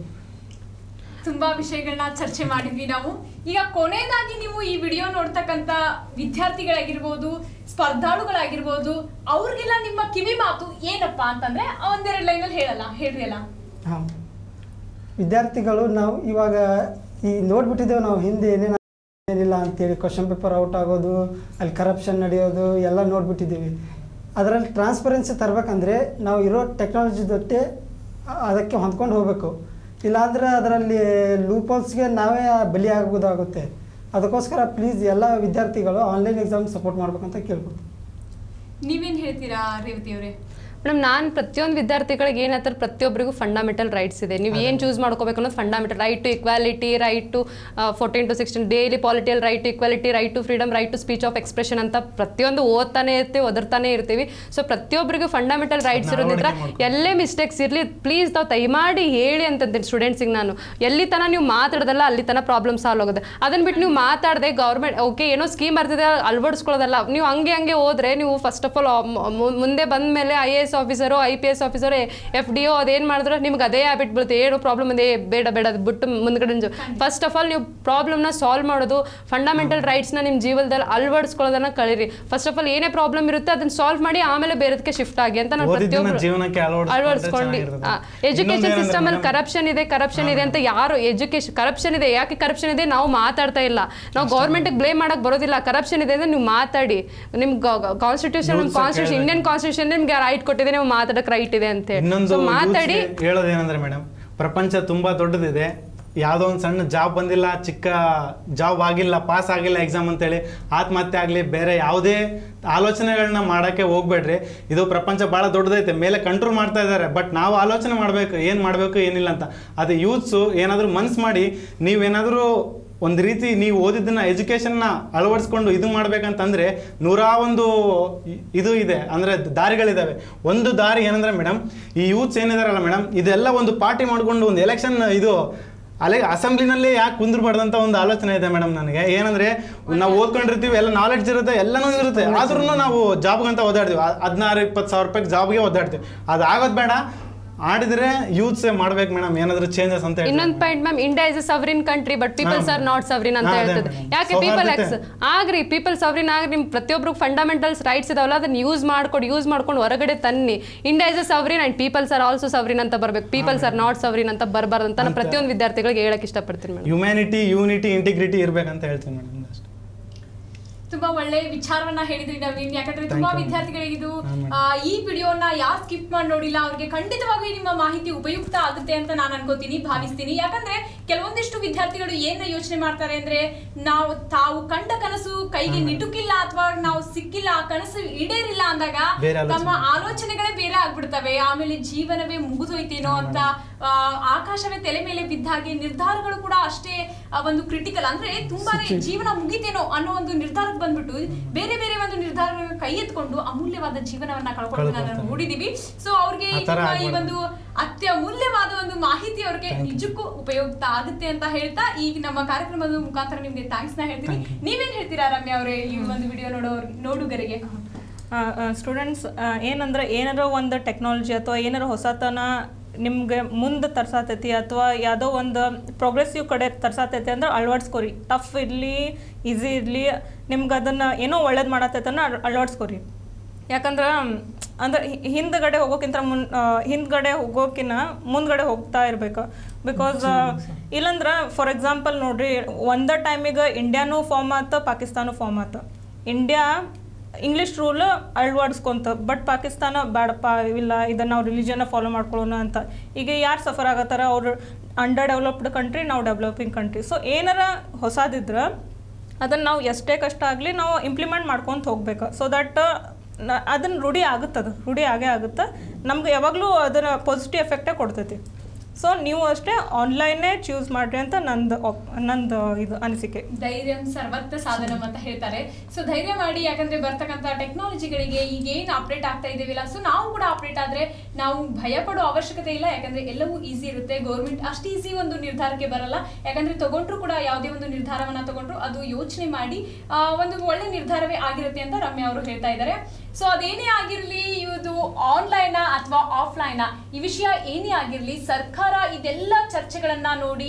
ತುಂಬಾ ವಿಷಯಗಳನ್ನ ಚರ್ಚೆ ಮಾಡಿದ್ವಿ ನಾವು. ಈಗ ಕೊನೆಯದಾಗಿ ನೀವು ಈ ವಿಡಿಯೋ ನೋಡ್ತಕ್ಕಂತ ವಿದ್ಯಾರ್ಥಿಗಳಾಗಿರ್ಬೋದು, ಸ್ಪರ್ಧಾಳುಗಳಾಗಿರ್ಬೋದು, ಅವ್ರಿಗೆಲ್ಲ ನಿಮ್ಮ ಕಿವಿ ಮಾತು ಏನಪ್ಪಾ ಅಂತಂದ್ರೆ ಒಂದೆರಡು ಲೈನಲ್ಲಿ ಹೇಳ್ರಿ ಅಲ್ಲ. ಹಾಂ, ವಿದ್ಯಾರ್ಥಿಗಳು ನಾವು ಇವಾಗ ಈ ನೋಡ್ಬಿಟ್ಟಿದ್ದೇವೆ ನಾವು ಹಿಂದೆ ಏನೇನಿಲ್ಲ ಅಂತೇಳಿ. ಕ್ವಶನ್ ಪೇಪರ್ ಔಟ್ ಆಗೋದು, ಅಲ್ಲಿ ಕರಪ್ಷನ್ ನಡೆಯೋದು ಎಲ್ಲ ನೋಡ್ಬಿಟ್ಟಿದ್ದೀವಿ. ಅದರಲ್ಲಿ ಟ್ರಾನ್ಸ್ಪರೆನ್ಸಿ ತರಬೇಕಂದ್ರೆ ನಾವು ಇರೋ ಟೆಕ್ನಾಲಜಿ ಜೊತೆ ಅದಕ್ಕೆ ಹೊಂದ್ಕೊಂಡು ಹೋಗಬೇಕು. ಇಲ್ಲಾಂದರೆ ಅದರಲ್ಲಿ ಲೂಪೋಲ್ಸ್ಗೆ ನಾವೇ ಬಲಿ ಆಗೋದಾಗುತ್ತೆ. ಅದಕ್ಕೋಸ್ಕರ ಪ್ಲೀಸ್ ಎಲ್ಲ ವಿದ್ಯಾರ್ಥಿಗಳು ಆನ್ಲೈನ್ ಎಕ್ಸಾಮ್ ಸಪೋರ್ಟ್ ಮಾಡ್ಬೇಕಂತ ಕೇಳ್ಬೋದು. ನೀವೇನು ಹೇಳ್ತೀರಾ ರೇವತಿ ಅವರೇ? ಮೇಡಮ್, ನಾನು ಪ್ರತಿಯೊಂದು ವಿದ್ಯಾರ್ಥಿಗಳಿಗೆ ಏನಂತಾರೆ, ಪ್ರತಿಯೊಬ್ಬರಿಗೂ ಫಂಡಮೆಂಟಲ್ ರೈಟ್ಸ್ ಇದೆ. ನೀವು ಏನು ಚೂಸ್ ಮಾಡ್ಕೋಬೇಕು ಅನ್ನೋದು fundamental right to equality, right to 14 to 16 daily political right to equality, right to freedom, right to speech of expression ಅಂತ ಪ್ರತಿಯೊಂದು ಓದ್ತಾನೆ ಇರ್ತೀವಿ, ಒದರ್ತಾನೆ ಇರ್ತೀವಿ. ಸೊ ಪ್ರತಿಯೊಬ್ಬರಿಗೂ ಫಂಡಮೆಂಟಲ್ ರೈಟ್ಸ್ ಇರೋದ್ರಿಂದ ಎಲ್ಲೇ ಮಿಸ್ಟೇಕ್ಸ್ ಇರಲಿ ಪ್ಲೀಸ್ ತಾವು ದಯಮಾಡಿ ಹೇಳಿ ಅಂತಂತೀನಿ ಸ್ಟೂಡೆಂಟ್ಸಿಗೆ. ನಾನು ಎಲ್ಲಿ ತನಕ ನೀವು ಮಾತಾಡೋದಲ್ಲ ಅಲ್ಲಿ ತನಕ ಪ್ರಾಬ್ಲಮ್ ಸಾಲ್ವ್ ಆಗೋದು. ಅದನ್ನ ಬಿಟ್ಟು ನೀವು ಮಾತಾಡದೆ ಗೌರ್ಮೆಂಟ್ ಓಕೆ ಏನೋ ಸ್ಕೀಮ್ ಬರ್ತಿದೆ ಅಳವಡಿಸ್ಕೊಳ್ಳೋದಲ್ಲ. ನೀವು ಹಂಗೆ ಹೋದ್ರೆ ನೀವು ಫಸ್ಟ್ ಆಫ್ ಆಲ್ ಮುಂದೆ ಬಂದ ಮೇಲೆ IAS officer, IPS officer, FDO ಅದೇನು ಮಾಡಿದ್ರೆ ನಿಮ್ಗೆ ಅದೇ ಹ್ಯಾಬಿಟ್ ಬೀಳುತ್ತೆ. ಏನು ಪ್ರಾಬ್ಲಮ್ ಇದೆ ಬೇಡ ಅದು ಬಿಟ್ಟು ಮುಂದ್ಗಡೆ ಫಸ್ಟ್ ಆಫ್ ಆಲ್ ನೀವು ಪ್ರಾಬ್ಲಮ್ನ ಸಾಲ್ವ್ ಮಾಡೋದು, ಫಂಡಮೆಂಟಲ್ ರೈಟ್ಸ್ನ ನಿಮ್ಮ ಜೀವನದಲ್ಲಿ ಅಳವಡಿಸ್ಕೊಳ್ಳೋದನ್ನ ಕಳೀರಿ. ಫಸ್ಟ್ ಆಫ್ ಆಲ್ ಏನೇ ಪ್ರಾಬ್ಲಮ್ ಇರುತ್ತೆ ಅದನ್ನ ಸಾಲ್ವ್ ಮಾಡಿ ಆಮೇಲೆ ಬೇರೆದಕ್ಕೆ ಶಿಫ್ಟ್ ಆಗಿ ಅಂತ ನಾನು ಪ್ರತಿಯೊಬ್ಬರು ಅಳವಡಿಸ್ಕೊಂಡು. ಎಜುಕೇಶನ್ ಸಿಸ್ಟಮ್ ಅಲ್ಲಿ ಕರಪ್ಷನ್ ಇದೆ ಅಂತ ಯಾರು ಕರಪ್ಷನ್ ಇದೆ, ಯಾಕೆ ಕರಪ್ಷನ್ ಇದೆ ನಾವು ಮಾತಾಡ್ತಾ ಇಲ್ಲ. ನಾವು ಗೌರ್ಮೆಂಟ್ಗೆ ಬ್ಲೇಮ್ ಮಾಡಕ್ ಬರೋದಿಲ್ಲ. ಕರಪ್ಷನ್ ಇದೆ ಅಂದ್ರೆ ನೀವು ಮಾತಾಡಿ. ನಿಮ್ಗೆ ಕಾನ್ಸ್ಟಿಟ್ಯೂಷನ್ ಇಂಡಿಯನ್ ಕಾನ್ಸ್ಟಿಟ್ಯೂಷನ್ ನಿಮ್ಗೆ ರೈಟ್ ಕೊಟ್ಟಿದೆ, ನೀವು ಮಾತಾಡಕ್ ರೈಟ್ ಇದೆ ಅಂತ ಮಾತಾಡಿ. ಹೇಳೋದೇನಂದ್ರೆ ಮೇಡಮ್, ಪ್ರಪಂಚ ತುಂಬಾ ದೊಡ್ಡದಿದೆ. ಯಾವುದೋ ಒಂದು ಸಣ್ಣ ಜಾಬ್ ಬಂದಿಲ್ಲ, ಚಿಕ್ಕ ಜಾಬ್ ಆಗಿಲ್ಲ, ಪಾಸ್ ಆಗಿಲ್ಲ ಎಕ್ಸಾಮ್ ಅಂತೇಳಿ ಆತ್ಮಹತ್ಯೆ ಆಗಲಿ, ಬೇರೆ ಯಾವುದೇ ಆಲೋಚನೆಗಳನ್ನ ಮಾಡೋಕ್ಕೆ ಹೋಗ್ಬೇಡ್ರಿ. ಇದು ಪ್ರಪಂಚ ಭಾಳ ದೊಡ್ಡದೈತೆ, ಮೇಲೆ ಕಂಟ್ರೋಲ್ ಮಾಡ್ತಾ ಇದ್ದಾರೆ. ಬಟ್ ನಾವು ಆಲೋಚನೆ ಮಾಡಬೇಕು, ಏನು ಮಾಡಬೇಕು ಏನಿಲ್ಲ ಅಂತ. ಅದು ಯೂತ್ಸು ಏನಾದರೂ ಮನ್ಸು ಮಾಡಿ ನೀವೇನಾದರೂ ಒಂದು ರೀತಿ ನೀವು ಓದಿದ್ದನ್ನ ಎಜುಕೇಷನ್ನ ಅಳವಡಿಸ್ಕೊಂಡು ಇದು ಮಾಡ್ಬೇಕಂತಂದರೆ 101 ಇದು ಇದೆ, ಅಂದರೆ ದಾರಿಗಳಿದ್ದಾವೆ. ಒಂದು ದಾರಿ ಏನಂದರೆ ಮೇಡಮ್, ಈ ಯೂತ್ಸ್ ಏನಿದಾರಲ್ಲ ಮೇಡಮ್, ಇದೆಲ್ಲ ಒಂದು ಪಾರ್ಟಿ ಮಾಡಿಕೊಂಡು ಒಂದು ಎಲೆಕ್ಷನ್ ಇದು ಅಸೆಂಬ್ಲಿನಲ್ಲಿ ಯಾಕೆ ಕುಂದ್ರಬಾರ್ದಂತ ಒಂದು ಆಲೋಚನೆ ಇದೆ ಮೇಡಮ್ ನನಗೆ. ಏನಂದರೆ ನಾವು ಓದ್ಕೊಂಡಿರ್ತೀವಿ, ಎಲ್ಲ ನಾಲೆಡ್ಜ್ ಇರುತ್ತೆ, ಎಲ್ಲನೂ ಇರುತ್ತೆ, ಆದ್ರೂ ನಾವು ಜಾಬ್ಗಂತ ಓದಾಡ್ತೀವಿ. 16-20 ಸಾವಿರ ರೂಪಾಯಿಗೆ ಜಾಬ್ಗೆ ಓದಾಡ್ತೀವಿ. ಅದು ಆಗೋದು ಬೇಡ. ಆಡಿದ್ರೆ ಯೂತ್ಸ್ ಮಾಡ್ಬೇಕು ಮೇಡಮ್ ಏನಾದರೂ ಚೇಂಜಸ್ ಅಂತ. ಇನ್ನೊಂದು point ma'am, India is a sovereign country but peoples are not sovereign ಅಂತ ಹೇಳ್ತದೆ. ಯಾಕೆ ಪೀಪಲ್ ಸವರಿನ್ ಆಗ್ರಿ, ನಿಮ್ ಪ್ರತಿಯೊಬ್ಬರಿಗೆ ಫಂಡಮೆಂಟಲ್ಸ್ ರೈಟ್ಸ್ ಇದಾವಲ್ಲ ಅದನ್ನ ಯೂಸ್ ಮಾಡ್ಕೊಂಡು ಹೊರಗಡೆ ತನ್ನಿ. India is a sovereign and peoples are also sovereign ಅಂತ ಬರ್ಬೇಕು. ಪೀಪಲ್ಸ್ ಆರ್ ನಾಟ್ ಸವರಿನ್ ಅಂತ ಬರಬಾರ್ದು ಅಂತ ನಾನು ಪ್ರತಿಯೊಂದು ವಿದ್ಯಾರ್ಥಿಗಳಿಗೆ ಹೇಳಕ್ ಇಷ್ಟಪಡ್ತೀನಿ ಮೇಡಮ್. ಹ್ಯುಮ್ಯಾನಿಟಿ, ಯೂನಿಟಿ, ಇಂಟಿಗ್ರಿಟಿ ಇರ್ಬೇಕಂತ ಹೇಳ್ತೀನಿ ಮೇಡಮ್. ತುಂಬಾ ಒಳ್ಳೆ ವಿಚಾರವನ್ನ ಹೇಳಿದ್ರಿ ನವೀನ್. ಯಾಕಂದ್ರೆ ತುಂಬಾ ವಿದ್ಯಾರ್ಥಿಗಳಿಗೆ ಇದು ಈ ವಿಡಿಯೋನ ಯಾರು ಸ್ಕಿಪ್ ಮಾಡಿ ನೋಡಿಲ್ಲ ಅವ್ರಿಗೆ ಖಂಡಿತವಾಗಿ ನಿಮ್ಮ ಮಾಹಿತಿ ಉಪಯುಕ್ತ ಆಗುತ್ತೆ ಅಂತ ನಾನು ಅನ್ಕೋತೀನಿ, ಭಾವಿಸ್ತೀನಿ. ಯಾಕಂದ್ರೆ ಕೆಲವೊಂದಿಷ್ಟು ವಿದ್ಯಾರ್ಥಿಗಳು ಏನ ಯೋಚನೆ ಮಾಡ್ತಾರೆ ಅಂದ್ರೆ, ತಾವು ಕಂಡ ಕನಸು ಕೈಗೆ ನಿಟುಕಿಲ್ಲ ಅಥವಾ ನಾವು ಸಿಕ್ಕಿಲ್ಲ, ಆ ಕನಸು ಈಡೇರಿಲ್ಲ ಅಂದಾಗ ತಮ್ಮ ಆಲೋಚನೆಗಳೇ ಬೇರೆ ಆಗ್ಬಿಡ್ತವೆ. ಆಮೇಲೆ ಜೀವನವೇ ಮುಗಿದೋಯ್ತೇನೋ ಅಂತ, ಆಕಾಶವೇ ತಲೆ ಮೇಲೆ ಬಿದ್ದ ಹಾಗೆ ನಿರ್ಧಾರಗಳು ಕೂಡ ಅಷ್ಟೇ ಒಂದು ಕ್ರಿಟಿಕಲ್, ಅಂದ್ರೆ ತುಂಬಾನೇ ಜೀವನ ಮುಗಿತೇನೋ ಅನ್ನೋ ಒಂದು ನಿರ್ಧಾರಕ್ಕೆ ಬಂದ್ಬಿಟ್ಟು ಬೇರೆ ಬೇರೆ ಒಂದು ನಿರ್ಧಾರಗಳನ್ನ ಕೈ ಎತ್ಕೊಂಡು ಅಮೂಲ್ಯವಾದ ಜೀವನವನ್ನ ಕಳ್ಕೊಳ್ಳೋದನ್ನ ನಾವು ನೋಡಿದೀವಿ. ಸೊ ಅವ್ರಿಗೆ ಈ ಒಂದು ಅತ್ಯಮೂಲ್ಯವಾದ ಒಂದು ಒಂದು ಮಾಹಿತಿ ಅವ್ರಿಗೆ ನಿಜಕ್ಕೂ ಉಪಯುಕ್ತ ಆಗುತ್ತೆ ಅಂತ ಹೇಳ್ತಾ ಈಗ ನಮ್ಮ ಕಾರ್ಯಕ್ರಮದ ಮುಖಾಂತರ ನಿಮ್ಗೆ ಥ್ಯಾಂಕ್ಸ್ ನ ಹೇಳ್ತೀನಿ. ನೀವೇನ್ ಹೇಳ್ತೀರಾ ರಮ್ಯಾ ಅವರೇ ಈ ಒಂದು ವಿಡಿಯೋ ನೋಡುಗರಿಗೆ? ಸ್ಟೂಡೆಂಟ್ಸ್ ಏನಂದ್ರೆ ಏನಾರ ಒಂದು ಟೆಕ್ನಾಲಜಿ ಅಥವಾ ಏನಾರ ಹೊಸತನ ನಿಮ್ಗೆ ಮುಂದೆ ತರ್ಸಾತೈತಿ ಅಥವಾ ಯಾವುದೋ ಒಂದು ಪ್ರೋಗ್ರೆಸಿವ್ ಕಡೆ ತರ್ಸಾತೈತಿ ಅಂದ್ರೆ ಅಳವಡಿಸ್ಕೊರಿ. ಟಫ್ ಇರಲಿ ಈಸಿ ಇರಲಿ, ನಿಮ್ಗೆ ಅದನ್ನು ಏನೋ ಒಳ್ಳೇದು ಮಾಡತ್ತೈತನ್ನ ಅಳವಡಿಸ್ಕೊರಿ. ಯಾಕಂದ್ರೆ ಅಂದ್ರೆ ಹಿಂದ್ಗಡೆ ಹೋಗೋಕ್ಕಿಂತ ಹಿಂದ್ಗಡೆ ಹೋಗೋಕಿನ್ನ ಮುಂದ್ಗಡೆ ಹೋಗ್ತಾ ಇರ್ಬೇಕು. ಬಿಕಾಸ್ ಇಲ್ಲಂದ್ರೆ ಫಾರ್ ಎಕ್ಸಾಂಪಲ್ ನೋಡ್ರಿ, ಒಂದೇ ಟೈಮಿಗೆ ಇಂಡಿಯಾನೂ ಫಾರ್ಮ್ ಆಯ್ತು, ಪಾಕಿಸ್ತಾನ ಫಾರ್ಮ್ ಆಯ್ತು. ಇಂಡಿಯಾ ಇಂಗ್ಲೀಷ್ ರೂಲ್ ಅಳವಡಿಸ್ಕೊಂತ, ಬಟ್ ಪಾಕಿಸ್ತಾನ ಬೇಡಪ್ಪ ಇಲ್ಲ ಇದನ್ನು ನಾವು ರಿಲಿಜನ್ನ ಫಾಲೋ ಮಾಡ್ಕೊಳ್ಳೋಣ ಅಂತ. ಈಗ ಯಾರು ಸಫರ್ ಆಗತ್ತಾರ? ಅವರು ಅಂಡರ್ ಡೆವಲಪ್ಡ್ ಕಂಟ್ರಿ, ನಾವು ಡೆವಲಪಿಂಗ್ ಕಂಟ್ರಿ. ಸೊ ಏನಾರ ಹೊಸದಿದ್ರೆ ಅದನ್ನು ನಾವು ಎಷ್ಟೇ ಕಷ್ಟ ಆಗಲಿ ನಾವು ಇಂಪ್ಲಿಮೆಂಟ್ ಮಾಡ್ಕೊತ ಹೋಗ್ಬೇಕು. ಸೊ ದಟ್ ಅದನ್ನು ರೂಢಿ ಆಗೇ ಆಗುತ್ತೆ. ನಮ್ಗೆ ಯಾವಾಗಲೂ ಅದರ ಪಾಸಿಟಿವ್ ಎಫೆಕ್ಟೇ ಕೊಡ್ತೈತಿ. ಸೊ ನೀವು ಅಷ್ಟೇ ಆನ್ಲೈನ್ನೇ ಚೂಸ್ ಮಾಡ್ರಿ ಅಂತ ನಂದು ಇದು ಅನಿಸಿಕೆ. ಧೈರ್ಯ ಸರ್ವತ್ರ ಸಾಧನಂ ಅಂತ ಹೇಳ್ತಾರೆ. ಸೊ ಧೈರ್ಯ ಮಾಡಿ, ಯಾಕಂದ್ರೆ ಬರ್ತಕ್ಕಂಥ ಟೆಕ್ನಾಲಜಿಗಳಿಗೆ ಈಗ ಏನು ಅಪ್ಡೇಟ್ ಆಗ್ತಾ ಇದೀವಿಲ್ಲ, ಸೊ ನಾವು ಕೂಡ ಅಪ್ಡೇಟ್ ಆದ್ರೆ ನಾವು ಭಯ ಪಡೋ ಅವಶ್ಯಕತೆ ಇಲ್ಲ. ಯಾಕಂದ್ರೆ ಎಲ್ಲವೂ ಈಸಿ ಇರುತ್ತೆ. ಗೌರ್ಮೆಂಟ್ ಅಷ್ಟು ಈಸಿ ಒಂದು ನಿರ್ಧಾರಕ್ಕೆ ಬರಲ್ಲ. ಯಾಕಂದ್ರೆ ತಗೊಂಡ್ರು ಕೂಡ ಯಾವುದೇ ಒಂದು ನಿರ್ಧಾರವನ್ನ ತಗೊಂಡ್ರು ಅದು ಯೋಚನೆ ಮಾಡಿ ಒಂದು ಒಳ್ಳೆ ನಿರ್ಧಾರವೇ ಆಗಿರುತ್ತೆ ಅಂತ ರಮ್ಯಾ ಅವರು ಹೇಳ್ತಾ ಇದ್ದಾರೆ. ಸೊ ಅದೇನೇ ಆಗಿರ್ಲಿ, ಇದು ಆನ್ಲೈನ್ ಅಥವಾ ಆಫ್ಲೈನ್ ಈ ವಿಷಯ ಏನೇ ಆಗಿರ್ಲಿ, ಸರ್ಕಾರ ಇದೆಲ್ಲ ಚರ್ಚೆಗಳನ್ನ ನೋಡಿ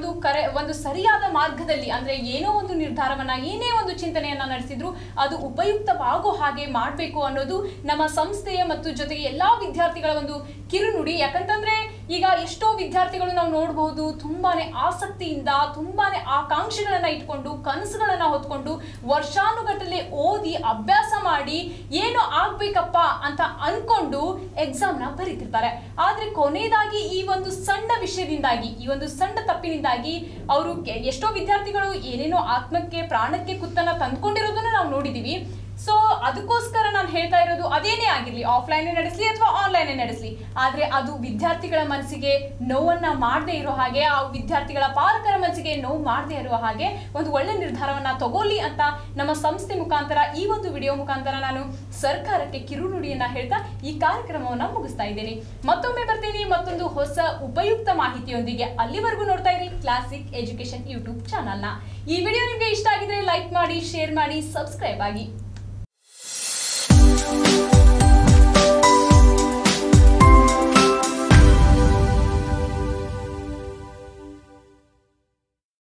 ಒಂದು ಸರಿಯಾದ ಮಾರ್ಗದಲ್ಲಿ, ಅಂದ್ರೆ ಏನೋ ಒಂದು ನಿರ್ಧಾರವನ್ನ ಏನೇ ಒಂದು ಚಿಂತನೆಯನ್ನ ನಡೆಸಿದ್ರು ಅದು ಉಪಯುಕ್ತವಾಗೋ ಹಾಗೆ ಮಾಡಬೇಕು ಅನ್ನೋದು ನಮ್ಮ ಸಂಸ್ಥೆಯ ಮತ್ತು ಜೊತೆಗೆ ಎಲ್ಲಾ ವಿದ್ಯಾರ್ಥಿಗಳ ಒಂದು ಕಿರುನುಡಿ. ಯಾಕಂತಂದ್ರೆ ಈಗ ಎಷ್ಟೋ ವಿದ್ಯಾರ್ಥಿಗಳು ನಾವು ನೋಡಬಹುದು, ತುಂಬಾನೇ ಆಸಕ್ತಿಯಿಂದ ತುಂಬಾನೇ ಆಕಾಂಕ್ಷೆಗಳನ್ನ ಇಟ್ಕೊಂಡು ಕನಸುಗಳನ್ನ ಹೊತ್ಕೊಂಡು ವರ್ಷಾನುಗಟ್ಟಲೆ ಓದಿ ಅಭ್ಯಾಸ ಮಾಡಿ ಏನೋ ಆಗ್ಬೇಕಪ್ಪ ಅಂತ ಅನ್ಕೊಂಡು ಎಕ್ಸಾಮ್ ನ ಬರೀತಿರ್ತಾರೆ. ಆದ್ರೆ ಕೊನೆಯದಾಗಿ ಈ ಒಂದು ಸಣ್ಣ ವಿಷಯದಿಂದಾಗಿ, ಈ ಒಂದು ಸಣ್ಣ ತಪ್ಪಿನಿಂದಾಗಿ ಅವರು ಎಷ್ಟೋ ವಿದ್ಯಾರ್ಥಿಗಳು ಏನೇನೋ ಆತ್ಮಕ್ಕೆ ಪ್ರಾಣಕ್ಕೆ ಕುತ್ತನ್ನ ತಂದ್ಕೊಂಡಿರೋದನ್ನ ನಾವು ನೋಡಿದೀವಿ. ಸೊ ಅದಕ್ಕೋಸ್ಕರ ನಾನು ಹೇಳ್ತಾ ಇರೋದು, ಅದೇನೇ ಆಗಿರ್ಲಿ, ಆಫ್ಲೈನ್ ನಡೆಸಲಿ ಅಥವಾ ಆನ್ಲೈನ್ ನಡೆಸಲಿ, ಆದ್ರೆ ಅದು ವಿದ್ಯಾರ್ಥಿಗಳ ಮನಸ್ಸಿಗೆ ನೋವನ್ನ ಮಾಡದೇ ಇರೋ ಹಾಗೆ, ಆ ವಿದ್ಯಾರ್ಥಿಗಳ ಪಾಲಕರ ಮನಸ್ಸಿಗೆ ನೋವು ಮಾಡದೇ ಇರುವ ಹಾಗೆ ಒಂದು ಒಳ್ಳೆ ನಿರ್ಧಾರವನ್ನ ತಗೊಳ್ಳಿ ಅಂತ ನಮ್ಮ ಸಂಸ್ಥೆ ಮುಖಾಂತರ ಈ ಒಂದು ವಿಡಿಯೋ ಮುಖಾಂತರ ನಾನು ಸರ್ಕಾರಕ್ಕೆ ಕಿರುನುಡಿಯನ್ನ ಹೇಳ್ತಾ ಈ ಕಾರ್ಯಕ್ರಮವನ್ನ ಮುಗಿಸ್ತಾ ಇದ್ದೇನೆ. ಮತ್ತೊಮ್ಮೆ ಬರ್ತೀನಿ ಮತ್ತೊಂದು ಹೊಸ ಉಪಯುಕ್ತ ಮಾಹಿತಿಯೊಂದಿಗೆ. ಅಲ್ಲಿವರೆಗೂ ನೋಡ್ತಾ ಇರಿ ಕ್ಲಾಸಿಕ್ ಎಜುಕೇಶನ್ ಯೂಟ್ಯೂಬ್ ಚಾನಲ್ನ. ಈ ವಿಡಿಯೋ ನಿಮ್ಗೆ ಇಷ್ಟ ಆಗಿದ್ರೆ ಲೈಕ್ ಮಾಡಿ, ಶೇರ್ ಮಾಡಿ, ಸಬ್ಸ್ಕ್ರೈಬ್ ಆಗಿ.